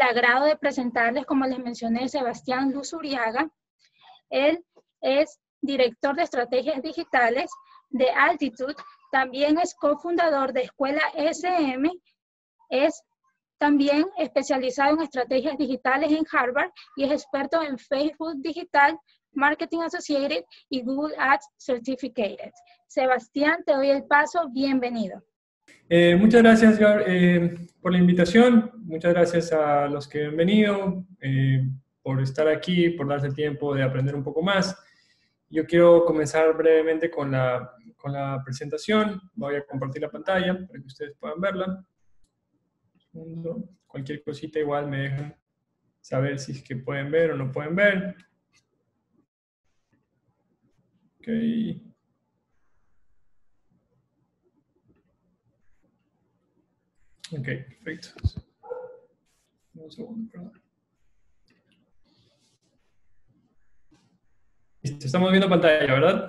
agrado de presentarles, como les mencioné, Sebastián Luzuriaga. Él es director de estrategias digitales de Altitude, también es cofundador de Escuela SM, es también especializado en estrategias digitales en Harvard y es experto en Facebook Digital, Marketing Associated y Google Ads Certificated. Sebastián, te doy el paso, bienvenido. Muchas gracias, por la invitación. Muchas gracias a los que han venido, por estar aquí, por darse el tiempo de aprender un poco más. Yo quiero comenzar brevemente con la presentación. Voy a compartir la pantalla para que ustedes puedan verla. Cualquier cosita igual me dejan saber si es que pueden ver o no pueden ver. Ok. Ok, perfecto. Un segundo, perdón. Listo, estamos viendo pantalla, ¿verdad?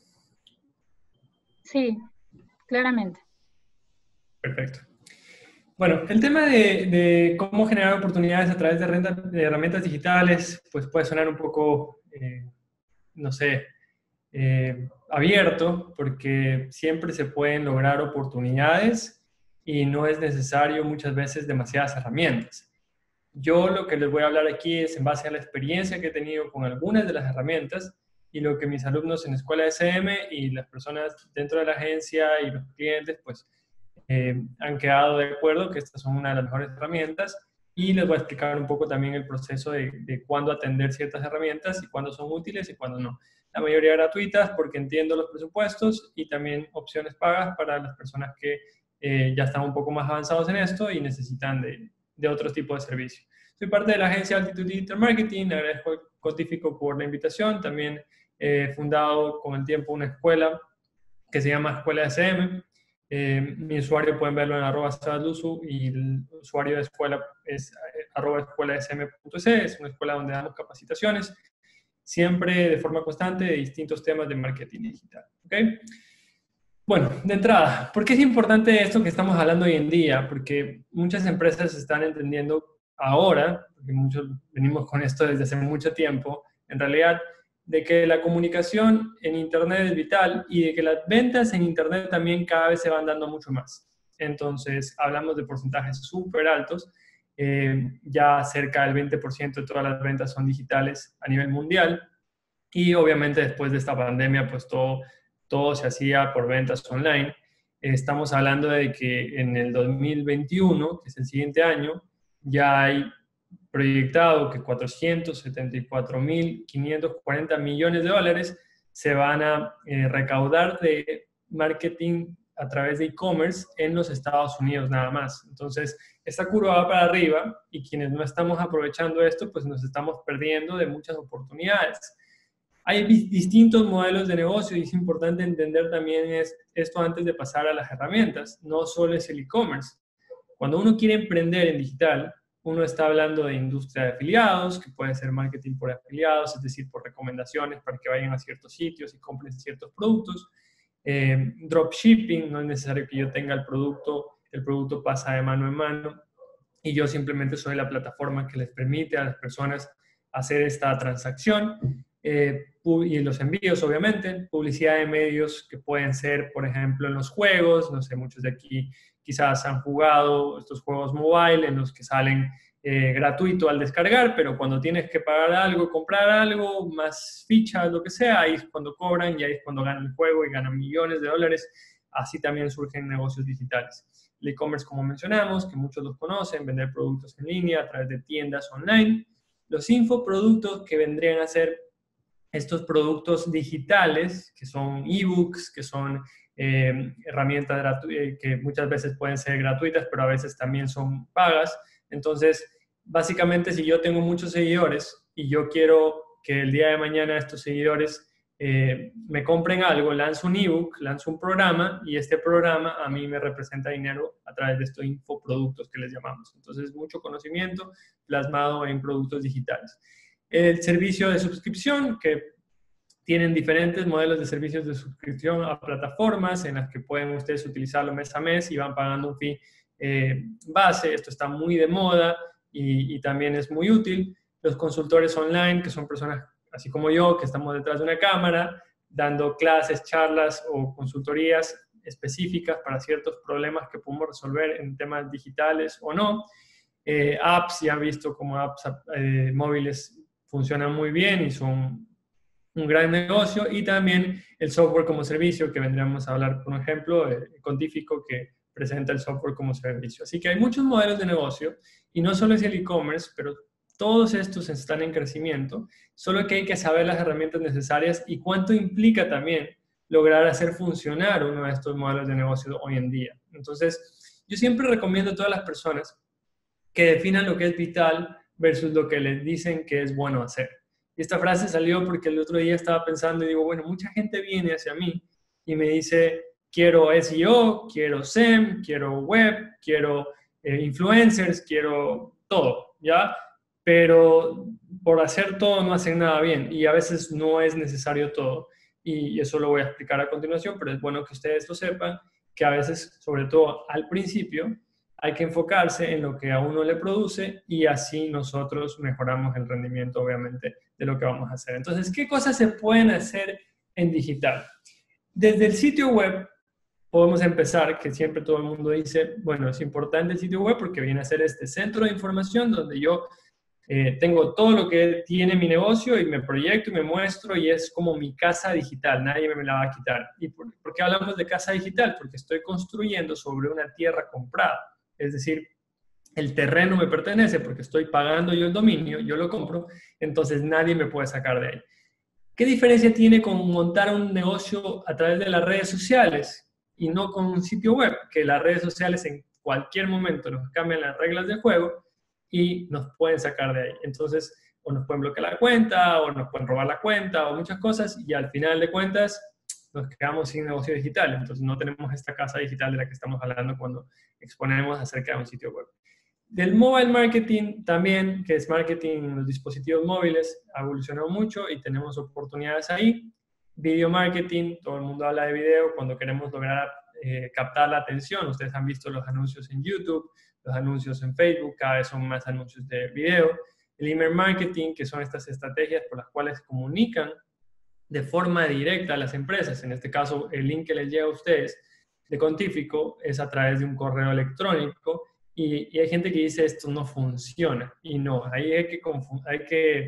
Sí, claramente. Perfecto. Bueno, el tema de cómo generar oportunidades a través de herramientas digitales, pues puede sonar un poco, no sé, abierto, porque siempre se pueden lograr oportunidades y no es necesario muchas veces demasiadas herramientas. Yo lo que les voy a hablar aquí es en base a la experiencia que he tenido con algunas de las herramientas y lo que mis alumnos en Escuela SM y las personas dentro de la agencia y los clientes, pues, han quedado de acuerdo que estas son una de las mejores herramientas, y les voy a explicar un poco también el proceso de cuándo atender ciertas herramientas y cuándo son útiles y cuándo no. La mayoría gratuitas porque entiendo los presupuestos, y también opciones pagas para las personas que ya están un poco más avanzados en esto y necesitan de otro tipo de servicio. Soy parte de la agencia Altitude Digital Marketing, agradezco al Cotífico por la invitación. También he fundado con el tiempo una escuela que se llama Escuela SM. Mi usuario pueden verlo en @sebasluzu y el usuario de escuela es @escuelasm.es. Es una escuela donde damos capacitaciones, siempre de forma constante, de distintos temas de marketing digital. ¿Okay? Bueno, de entrada, ¿por qué es importante esto que estamos hablando hoy en día? Porque muchas empresas están entendiendo ahora, porque muchos venimos con esto desde hace mucho tiempo, en realidad, de que la comunicación en Internet es vital y de que las ventas en Internet también cada vez se van dando mucho más. Entonces, hablamos de porcentajes súper altos, ya cerca del 20% de todas las ventas son digitales a nivel mundial, y obviamente después de esta pandemia, pues todo se hacía por ventas online. Estamos hablando de que en el 2021, que es el siguiente año, ya hay proyectado que 474.540 millones de dólares se van a recaudar de marketing a través de e-commerce en los Estados Unidos nada más. Entonces, esta curva va para arriba y quienes no estamos aprovechando esto, pues nos estamos perdiendo de muchas oportunidades. Hay distintos modelos de negocio y es importante entender también esto antes de pasar a las herramientas. No solo es el e-commerce. Cuando uno quiere emprender en digital, uno está hablando de industria de afiliados, que puede ser marketing por afiliados, es decir, por recomendaciones para que vayan a ciertos sitios y compren ciertos productos. Dropshipping, no es necesario que yo tenga el producto pasa de mano en mano y yo simplemente soy la plataforma que les permite a las personas hacer esta transacción. Y los envíos, obviamente, publicidad de medios que pueden ser, por ejemplo, en los juegos. No sé, muchos de aquí quizás han jugado estos juegos mobile en los que salen gratuito al descargar, pero cuando tienes que pagar algo, comprar algo, más fichas, lo que sea, ahí es cuando cobran y ahí es cuando ganan el juego y ganan millones de dólares. Así también surgen negocios digitales. El e-commerce, como mencionamos, que muchos los conocen, vender productos en línea a través de tiendas online. Los infoproductos, que vendrían a ser estos productos digitales, que son ebooks, que son herramientas que muchas veces pueden ser gratuitas, pero a veces también son pagas. Entonces, básicamente, si yo tengo muchos seguidores y yo quiero que el día de mañana estos seguidores me compren algo, lanzo un ebook, lanzo un programa, y este programa a mí me representa dinero a través de estos infoproductos que les llamamos. Entonces, mucho conocimiento plasmado en productos digitales. El servicio de suscripción, que tienen diferentes modelos de servicios de suscripción a plataformas en las que pueden ustedes utilizarlo mes a mes y van pagando un fee base. Esto está muy de moda. y también es muy útil. Los consultores online, que son personas así como yo, que estamos detrás de una cámara, dando clases, charlas o consultorías específicas para ciertos problemas que podemos resolver en temas digitales o no. Apps, ya han visto cómo apps móviles funcionan muy bien y son un gran negocio, y también el software como servicio, que vendríamos a hablar, por ejemplo, Contifico, que presenta el software como servicio. Así que hay muchos modelos de negocio, y no solo es el e-commerce, pero todos estos están en crecimiento, solo que hay que saber las herramientas necesarias y cuánto implica también lograr hacer funcionar uno de estos modelos de negocio hoy en día. Entonces, yo siempre recomiendo a todas las personas que definan lo que es vital versus lo que les dicen que es bueno hacer. Y esta frase salió porque el otro día estaba pensando y digo, bueno, mucha gente viene hacia mí y me dice, quiero SEO, quiero SEM, quiero web, quiero influencers, quiero todo, ¿ya? Pero por hacer todo no hacen nada bien, y a veces no es necesario todo. Y eso lo voy a explicar a continuación, pero es bueno que ustedes lo sepan, que a veces, sobre todo al principio, hay que enfocarse en lo que a uno le produce, y así nosotros mejoramos el rendimiento, obviamente, de lo que vamos a hacer. Entonces, ¿qué cosas se pueden hacer en digital? Desde el sitio web podemos empezar, que siempre todo el mundo dice, bueno, es importante el sitio web porque viene a ser este centro de información donde yo tengo todo lo que tiene mi negocio y me proyecto y me muestro, y es como mi casa digital, nadie me la va a quitar. ¿Y por qué hablamos de casa digital? Porque estoy construyendo sobre una tierra comprada. Es decir, el terreno me pertenece porque estoy pagando yo el dominio, yo lo compro, entonces nadie me puede sacar de ahí. ¿Qué diferencia tiene con montar un negocio a través de las redes sociales y no con un sitio web? Que las redes sociales en cualquier momento nos cambian las reglas del juego y nos pueden sacar de ahí. Entonces, o nos pueden bloquear la cuenta, o nos pueden robar la cuenta, o muchas cosas, y al final de cuentas nos quedamos sin negocio digital. Entonces no tenemos esta casa digital de la que estamos hablando cuando exponemos acerca de un sitio web. Del mobile marketing también, que es marketing en los dispositivos móviles, ha evolucionado mucho y tenemos oportunidades ahí. Video marketing, todo el mundo habla de video cuando queremos lograr captar la atención. Ustedes han visto los anuncios en YouTube, los anuncios en Facebook, cada vez son más anuncios de video. El email marketing, que son estas estrategias por las cuales comunican de forma directa a las empresas. En este caso, el link que les llega a ustedes de Contifico es a través de un correo electrónico, y hay gente que dice esto no funciona, y no, ahí hay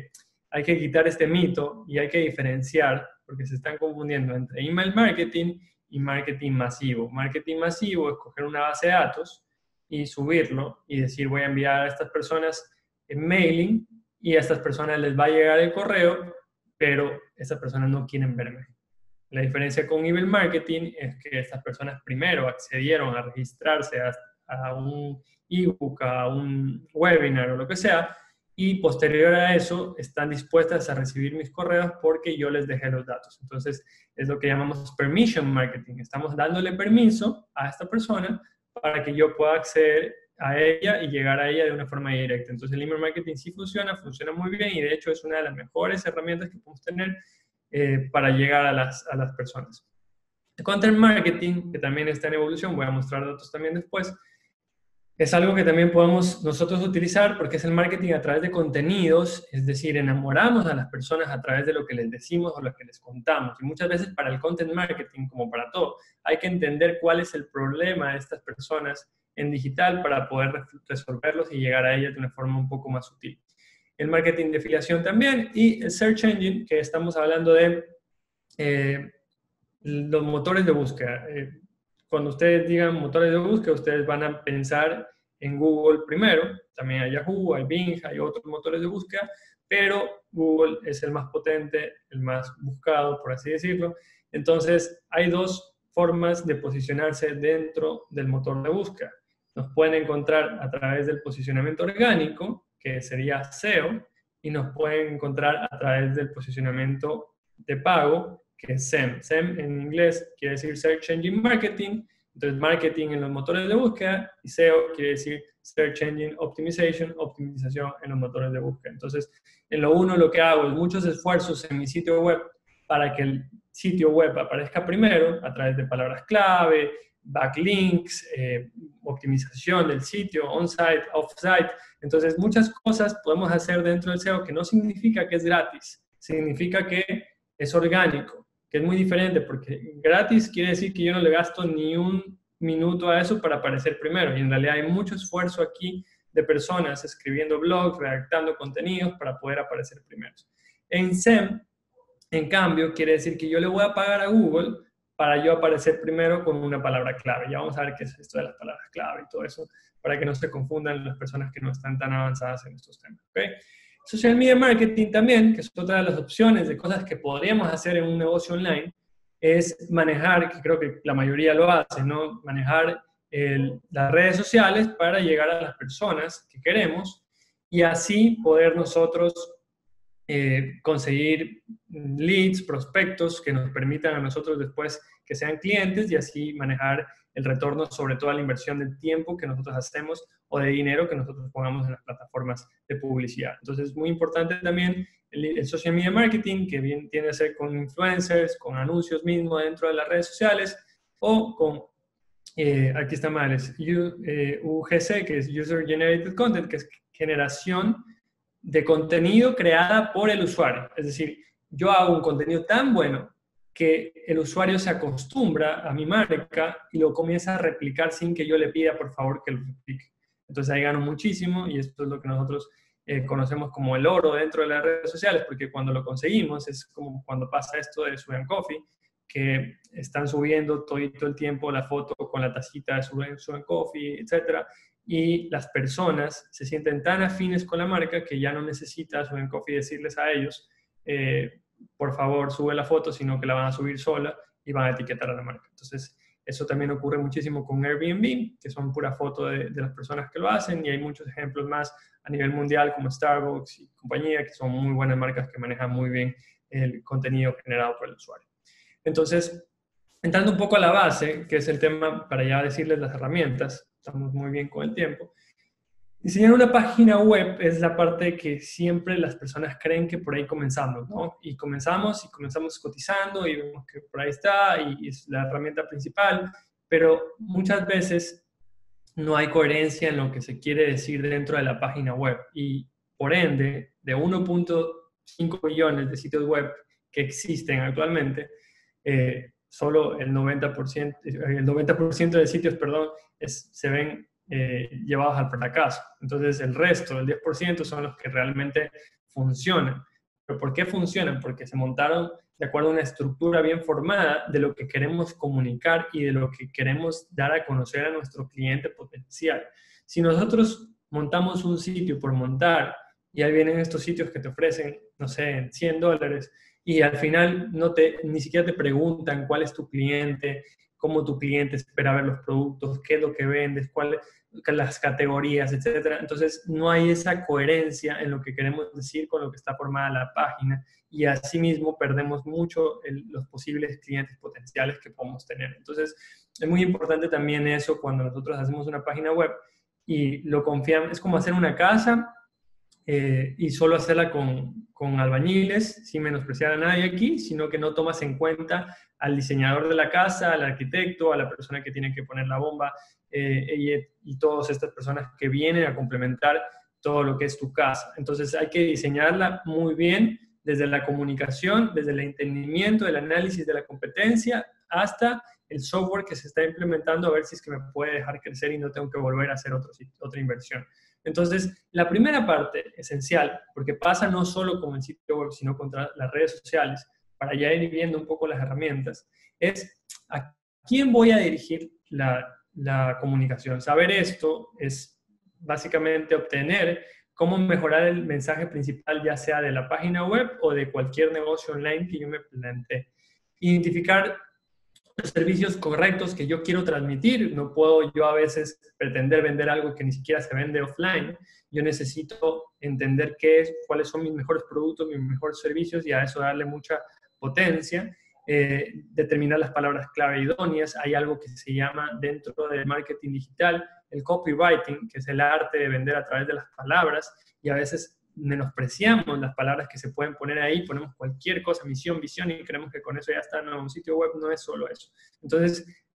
que quitar este mito y hay que diferenciar, porque se están confundiendo entre email marketing y marketing masivo. Marketing masivo es coger una base de datos y subirlo y decir, voy a enviar a estas personas en mailing, y a estas personas les va a llegar el correo, pero estas personas no quieren verme. La diferencia con email marketing es que estas personas primero accedieron a registrarse a un ebook, a un webinar o lo que sea, y posterior a eso están dispuestas a recibir mis correos porque yo les dejé los datos. Entonces es lo que llamamos permission marketing. Estamos dándole permiso a esta persona para que yo pueda acceder a ella y llegar a ella de una forma directa. Entonces el email marketing sí funciona muy bien, y de hecho es una de las mejores herramientas que podemos tener para llegar a las personas. El content marketing, que también está en evolución, voy a mostrar datos también después, es algo que también podemos nosotros utilizar porque es el marketing a través de contenidos, es decir, enamoramos a las personas a través de lo que les decimos o lo que les contamos. Y muchas veces para el content marketing, como para todo, hay que entender cuál es el problema de estas personas en digital para poder resolverlos y llegar a ellas de una forma un poco más sutil. El marketing de afiliación también, y el search engine, que estamos hablando de los motores de búsqueda. Cuando ustedes digan motores de búsqueda, ustedes van a pensar en Google primero. También hay Yahoo, hay Bing, hay otros motores de búsqueda, pero Google es el más potente, el más buscado, por así decirlo. Entonces, hay dos formas de posicionarse dentro del motor de búsqueda. Nos pueden encontrar a través del posicionamiento orgánico, que sería SEO, y nos pueden encontrar a través del posicionamiento de pago, que es SEM. SEM en inglés quiere decir Search Engine Marketing, entonces marketing en los motores de búsqueda, y SEO quiere decir Search Engine Optimization, optimización en los motores de búsqueda. Entonces, en lo uno lo que hago es muchos esfuerzos en mi sitio web para que el sitio web aparezca primero a través de palabras clave, backlinks, optimización del sitio, on-site, off-site. Entonces, muchas cosas podemos hacer dentro del SEO que no significa que es gratis, significa que es orgánico, que es muy diferente, porque gratis quiere decir que yo no le gasto ni un minuto a eso para aparecer primero, y en realidad hay mucho esfuerzo aquí de personas escribiendo blogs, redactando contenidos para poder aparecer primeros. En SEM, en cambio, quiere decir que yo le voy a pagar a Google para yo aparecer primero con una palabra clave. Ya vamos a ver qué es esto de las palabras clave y todo eso, para que no se confundan las personas que no están tan avanzadas en estos temas. ¿Okay? Social Media Marketing también, que es otra de las opciones de cosas que podríamos hacer en un negocio online, es manejar, que creo que la mayoría lo hace, ¿no? Manejar las redes sociales para llegar a las personas que queremos y así poder nosotros conseguir leads, prospectos que nos permitan a nosotros después que sean clientes y así manejar el retorno sobre toda la inversión de tiempo que nosotros hacemos o de dinero que nosotros pongamos en las plataformas de publicidad. Entonces es muy importante también el social media marketing, que bien tiene que ser con influencers, con anuncios mismos dentro de las redes sociales o con, aquí está mal, es UGC, que es User Generated Content, que es generación de contenido creada por el usuario. Es decir, yo hago un contenido tan bueno que el usuario se acostumbra a mi marca y lo comienza a replicar sin que yo le pida, por favor, que lo replique. Entonces ahí gano muchísimo y esto es lo que nosotros conocemos como el oro dentro de las redes sociales, porque cuando lo conseguimos es como cuando pasa esto de Sue and Coffee, que están subiendo todo el tiempo la foto con la tacita de Sue and Coffee, etc. Y las personas se sienten tan afines con la marca que ya no necesita Sue and Coffee decirles a ellos, por favor, sube la foto, sino que la van a subir sola y van a etiquetar a la marca. Entonces, eso también ocurre muchísimo con Airbnb, que son pura foto de las personas que lo hacen, y hay muchos ejemplos más a nivel mundial como Starbucks y compañía, que son muy buenas marcas que manejan muy bien el contenido generado por el usuario. Entonces, entrando un poco a la base, que es el tema para ya decirles las herramientas, estamos muy bien con el tiempo. Diseñar una página web es la parte que siempre las personas creen que por ahí comenzamos, ¿no? Y comenzamos cotizando y vemos que por ahí está y es la herramienta principal, pero muchas veces no hay coherencia en lo que se quiere decir dentro de la página web y por ende, de 1.5 millones de sitios web que existen actualmente, solo el 90% de sitios, se ven llevados al fracaso. Entonces el resto, el 10%, son los que realmente funcionan. ¿Pero por qué funcionan? Porque se montaron de acuerdo a una estructura bien formada de lo que queremos comunicar y de lo que queremos dar a conocer a nuestro cliente potencial. Si nosotros montamos un sitio por montar y ahí vienen estos sitios que te ofrecen, no sé, $100 y al final ni siquiera te preguntan cuál es tu cliente, cómo tu cliente espera ver los productos, qué es lo que vendes, cuáles las categorías, etcétera. Entonces, no hay esa coherencia en lo que queremos decir con lo que está formada la página y asimismo perdemos mucho los posibles clientes potenciales que podemos tener. Entonces, es muy importante también eso cuando nosotros hacemos una página web y lo confiamos. Es como hacer una casa y solo hacerla con albañiles, sin menospreciar a nadie aquí, sino que no tomas en cuenta al diseñador de la casa, al arquitecto, a la persona que tiene que poner la bomba y todas estas personas que vienen a complementar todo lo que es tu casa. Entonces hay que diseñarla muy bien desde la comunicación, desde el entendimiento, el análisis de la competencia, hasta el software que se está implementando, a ver si es que me puede dejar crecer y no tengo que volver a hacer otra inversión. Entonces, la primera parte esencial, porque pasa no solo con el sitio web, sino contra las redes sociales, para ya ir viendo un poco las herramientas, es a quién voy a dirigir la comunicación. Saber esto es básicamente obtener cómo mejorar el mensaje principal, ya sea de la página web o de cualquier negocio online que yo me plantee. Identificar los servicios correctos que yo quiero transmitir. No puedo yo a veces pretender vender algo que ni siquiera se vende offline. Yo necesito entender cuáles son mis mejores productos, mis mejores servicios y a eso darle mucha potencia. Determinar las palabras clave idóneas. Hay algo que se llama dentro del marketing digital el copywriting, que es el arte de vender a través de las palabras, y a veces menospreciamos las palabras que se pueden poner ahí, ponemos cualquier cosa, misión, visión, y creemos que con eso ya está. No, un sitio web no es solo eso. Entonces,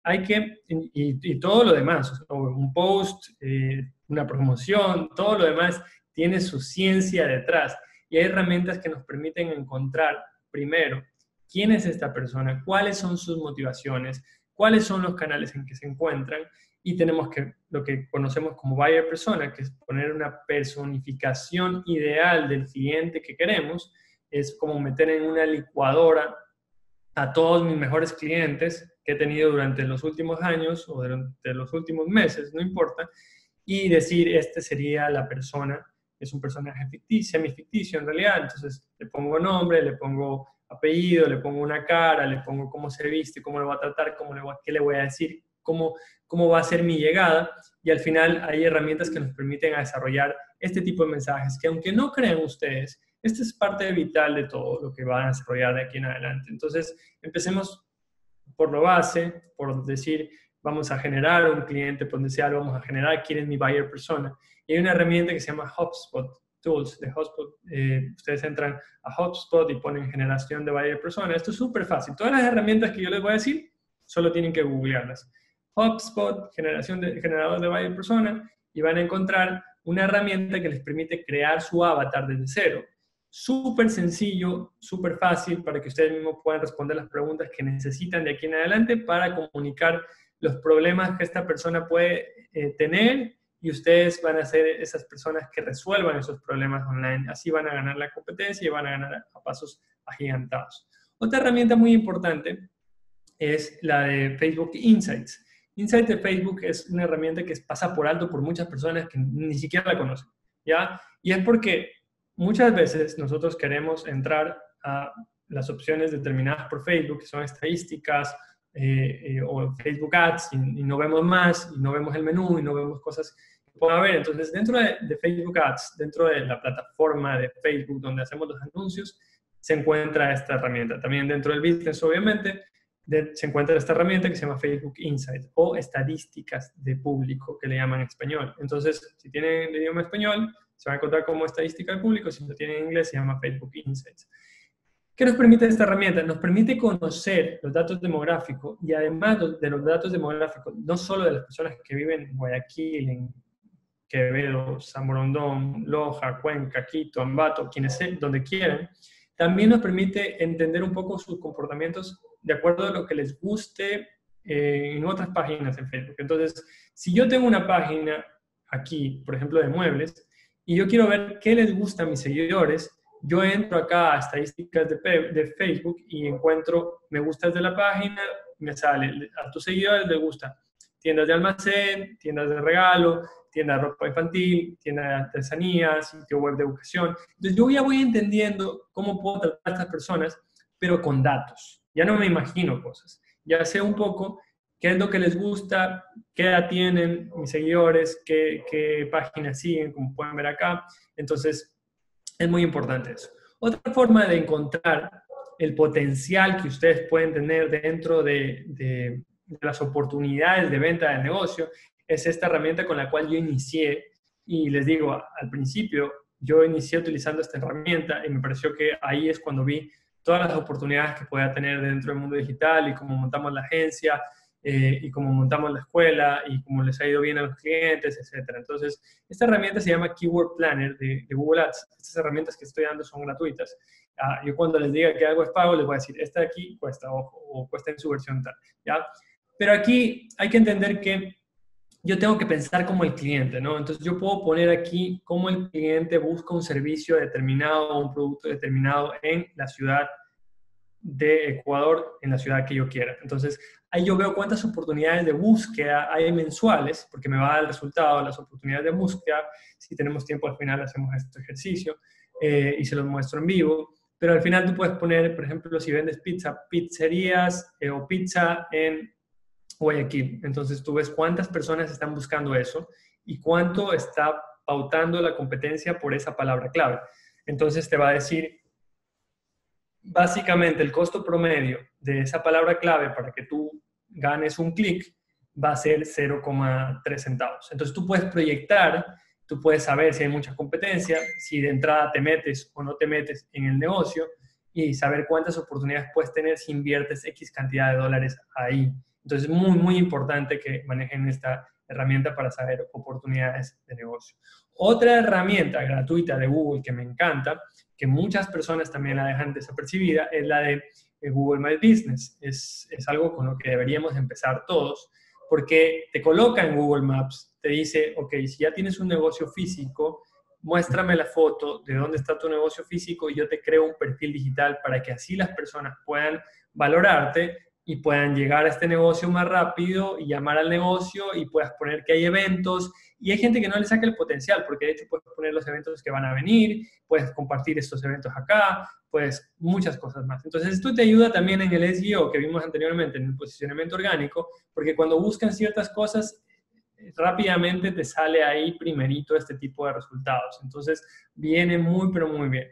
y todo lo demás, o sea, un post, una promoción, todo lo demás tiene su ciencia detrás. Y hay herramientas que nos permiten encontrar, primero, quién es esta persona, cuáles son sus motivaciones, cuáles son los canales en que se encuentran, y tenemos lo que conocemos como buyer persona, que es poner una personificación ideal del cliente que queremos. Es como meter en una licuadora a todos mis mejores clientes que he tenido durante los últimos años o durante los últimos meses, no importa, y decir, este sería la persona. Es un personaje ficticio, semificticio en realidad, entonces le pongo nombre, le pongo apellido, le pongo una cara, le pongo cómo se viste, cómo le va a tratar, qué le voy a decir, cómo va a ser mi llegada, y al final hay herramientas que nos permiten desarrollar este tipo de mensajes, que aunque no crean ustedes, esta es parte vital de todo lo que van a desarrollar de aquí en adelante. Entonces, empecemos por lo base, por decir, vamos a generar un cliente potencial, vamos a generar quién es mi buyer persona. Y hay una herramienta que se llama HubSpot Tools de HubSpot. Ustedes entran a HubSpot y ponen generación de buyer persona. Esto es súper fácil. Todas las herramientas que yo les voy a decir, solo tienen que googlearlas. HubSpot, generador de buyer persona, y van a encontrar una herramienta que les permite crear su avatar desde cero. Súper sencillo, súper fácil para que ustedes mismos puedan responder las preguntas que necesitan de aquí en adelante para comunicar los problemas que esta persona puede tener, y ustedes van a ser esas personas que resuelvan esos problemas online. Así van a ganar la competencia y van a ganar a pasos agigantados. Otra herramienta muy importante es la de Facebook Insights. Insights de Facebook es una herramienta que pasa por alto por muchas personas que ni siquiera la conocen, ¿ya? Y es porque muchas veces nosotros queremos entrar a las opciones determinadas por Facebook, que son estadísticas o Facebook Ads, y no vemos más, y no vemos el menú, y no vemos cosas que puedan haber. Entonces, dentro de Facebook Ads, dentro de la plataforma de Facebook donde hacemos los anuncios, se encuentra esta herramienta. También dentro del business, obviamente, se encuentra esta herramienta que se llama Facebook Insights, o estadísticas de público, que le llaman en español. Entonces, si tienen el idioma español, se va a encontrar como estadística de público. Si lo tienen en inglés, se llama Facebook Insights. ¿Qué nos permite esta herramienta? Nos permite conocer los datos demográficos, y además de los datos demográficos, no solo de las personas que viven en Guayaquil, en Quevedo, San Borondón, Loja, Cuenca, Quito, Ambato, donde quieran, también nos permite entender un poco sus comportamientos de acuerdo a lo que les guste en otras páginas en Facebook. Entonces, si yo tengo una página aquí, por ejemplo, de muebles, y yo quiero ver qué les gusta a mis seguidores, yo entro acá a estadísticas de Facebook y encuentro me gustas de la página, me sale a tus seguidores les gusta tiendas de almacén, tiendas de regalo, tienda de ropa infantil, tienda de artesanía, sitio web de educación. Entonces yo ya voy entendiendo cómo puedo tratar a estas personas, pero con datos. Ya no me imagino cosas. Ya sé un poco qué es lo que les gusta, qué edad tienen mis seguidores, qué páginas siguen, como pueden ver acá. Entonces, es muy importante eso. Otra forma de encontrar el potencial que ustedes pueden tener dentro de las oportunidades de venta del negocio es esta herramienta con la cual yo inicié. Y les digo, al principio yo inicié utilizando esta herramienta y me pareció que ahí es cuando vi todas las oportunidades que podía tener dentro del mundo digital, y cómo montamos la agencia, y cómo montamos la escuela, y cómo les ha ido bien a los clientes, etc. Entonces, esta herramienta se llama Keyword Planner de Google Ads. Estas herramientas que estoy dando son gratuitas. Yo cuando les diga que algo es pago, les voy a decir, esta de aquí cuesta, o cuesta en su versión tal, ¿ya? Pero aquí hay que entender que yo tengo que pensar como el cliente, ¿no? Entonces yo puedo poner aquí cómo el cliente busca un servicio determinado o un producto determinado en la ciudad de Ecuador, en la ciudad que yo quiera. Entonces ahí yo veo cuántas oportunidades de búsqueda hay mensuales, porque me va a dar el resultado, las oportunidades de búsqueda. Si tenemos tiempo al final hacemos este ejercicio y se los muestro en vivo. Pero al final tú puedes poner, por ejemplo, si vendes pizza, pizzerías o pizza en Guayaquil. Entonces tú ves cuántas personas están buscando eso y cuánto está pautando la competencia por esa palabra clave. Entonces te va a decir, básicamente el costo promedio de esa palabra clave para que tú ganes un clic va a ser 0,3 centavos. Entonces tú puedes proyectar, tú puedes saber si hay mucha competencia, si de entrada te metes o no te metes en el negocio, y saber cuántas oportunidades puedes tener si inviertes X cantidad de dólares ahí. Entonces es muy, muy importante que manejen esta herramienta para saber oportunidades de negocio. Otra herramienta gratuita de Google que me encanta, que muchas personas también la dejan desapercibida, es la de Google My Business. Es algo con lo que deberíamos empezar todos, porque te coloca en Google Maps, te dice, ok, si ya tienes un negocio físico, muéstrame la foto de dónde está tu negocio físico y yo te creo un perfil digital para que así las personas puedan valorarte y puedan llegar a este negocio más rápido y llamar al negocio y puedas poner que hay eventos. Y hay gente que no le saca el potencial, porque de hecho puedes poner los eventos que van a venir, puedes compartir estos eventos acá, pues muchas cosas más. Entonces esto te ayuda también en el SEO que vimos anteriormente, en el posicionamiento orgánico, porque cuando buscan ciertas cosas, rápidamente te sale ahí primerito este tipo de resultados. Entonces viene muy, pero muy bien.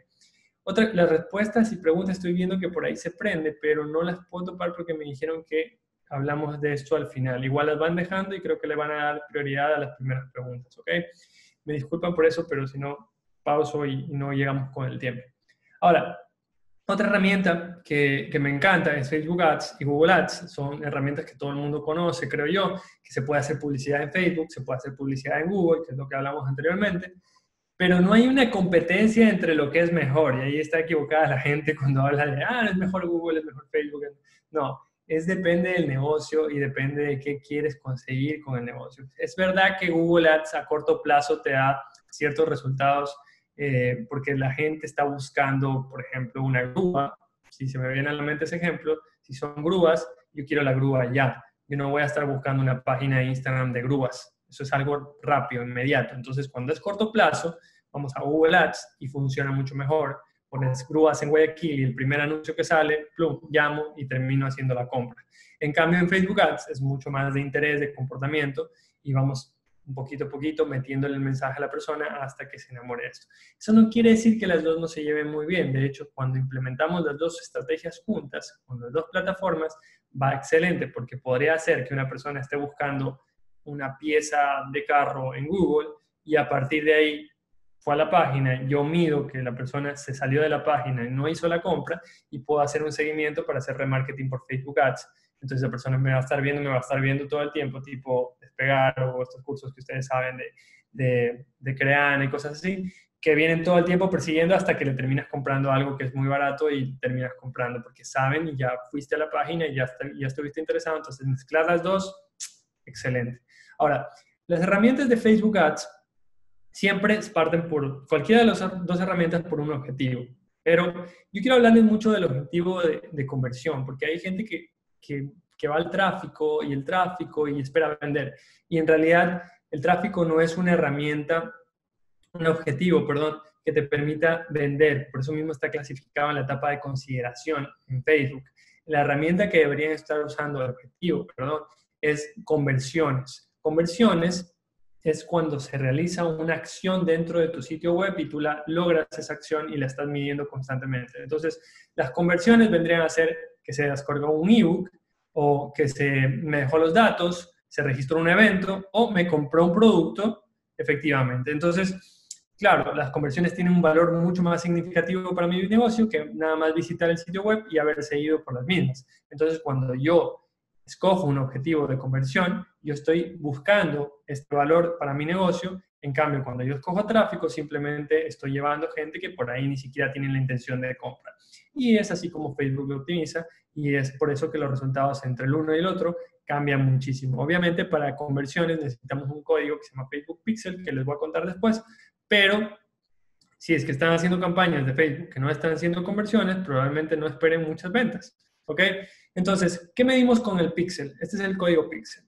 Las respuestas y preguntas estoy viendo que por ahí se prende, pero no las puedo topar porque me dijeron que hablamos de esto al final. Igual las van dejando y creo que le van a dar prioridad a las primeras preguntas, ¿ok? Me disculpan por eso, pero si no, pauso y no llegamos con el tiempo. Ahora, otra herramienta que me encanta es Facebook Ads y Google Ads. Son herramientas que todo el mundo conoce, creo yo, que se puede hacer publicidad en Facebook, se puede hacer publicidad en Google, que es lo que hablamos anteriormente. Pero no hay una competencia entre lo que es mejor, y ahí está equivocada la gente cuando habla de, es mejor Google, es mejor Facebook. No, depende del negocio y depende de qué quieres conseguir con el negocio. Es verdad que Google Ads a corto plazo te da ciertos resultados porque la gente está buscando, por ejemplo, una grúa. Si se me viene a la mente ese ejemplo, si son grúas, yo quiero la grúa ya. Yo no voy a estar buscando una página de Instagram de grúas. Eso es algo rápido, inmediato. Entonces, cuando es corto plazo, vamos a Google Ads y funciona mucho mejor. Pones grúas en Guayaquil y el primer anuncio que sale, plum, llamo y termino haciendo la compra. En cambio, en Facebook Ads es mucho más de interés, de comportamiento y vamos un poquito a poquito metiéndole el mensaje a la persona hasta que se enamore de esto. Eso no quiere decir que las dos no se lleven muy bien. De hecho, cuando implementamos las dos estrategias juntas, con las dos plataformas, va excelente porque podría ser que una persona esté buscando una pieza de carro en Google y a partir de ahí fue a la página, yo mido que la persona se salió de la página y no hizo la compra y puedo hacer un seguimiento para hacer remarketing por Facebook Ads. Entonces la persona me va a estar viendo todo el tiempo, tipo Despegar o estos cursos que ustedes saben de Creana y cosas así, que vienen todo el tiempo persiguiendo hasta que le terminas comprando algo que es muy barato y terminas comprando porque saben y ya fuiste a la página y ya estuviste interesado. Entonces mezclar las dos, excelente. Ahora, las herramientas de Facebook Ads siempre parten por cualquiera de las dos herramientas por un objetivo. Pero yo quiero hablarles mucho del objetivo de conversión, porque hay gente que va al tráfico y espera vender. Y en realidad el tráfico no es una herramienta, un objetivo, perdón, que te permita vender. Por eso mismo está clasificado en la etapa de consideración en Facebook. La herramienta que deberían estar usando, el objetivo, perdón, es conversiones. Conversiones es cuando se realiza una acción dentro de tu sitio web y tú logras esa acción y la estás midiendo constantemente. Entonces, las conversiones vendrían a ser que se descargó un ebook o que me dejó los datos, se registró un evento o me compró un producto efectivamente. Entonces, claro, las conversiones tienen un valor mucho más significativo para mi negocio que nada más visitar el sitio web y haberse ido por las mismas. Entonces, cuando yo escojo un objetivo de conversión, yo estoy buscando este valor para mi negocio. En cambio, cuando yo escojo tráfico, simplemente estoy llevando gente que por ahí ni siquiera tienen la intención de compra. Y es así como Facebook lo optimiza y es por eso que los resultados entre el uno y el otro cambian muchísimo. Obviamente, para conversiones necesitamos un código que se llama Facebook Pixel, que les voy a contar después, pero si es que están haciendo campañas de Facebook que no están haciendo conversiones, probablemente no esperen muchas ventas, ¿ok? Entonces, ¿qué medimos con el Pixel? Este es el código Pixel.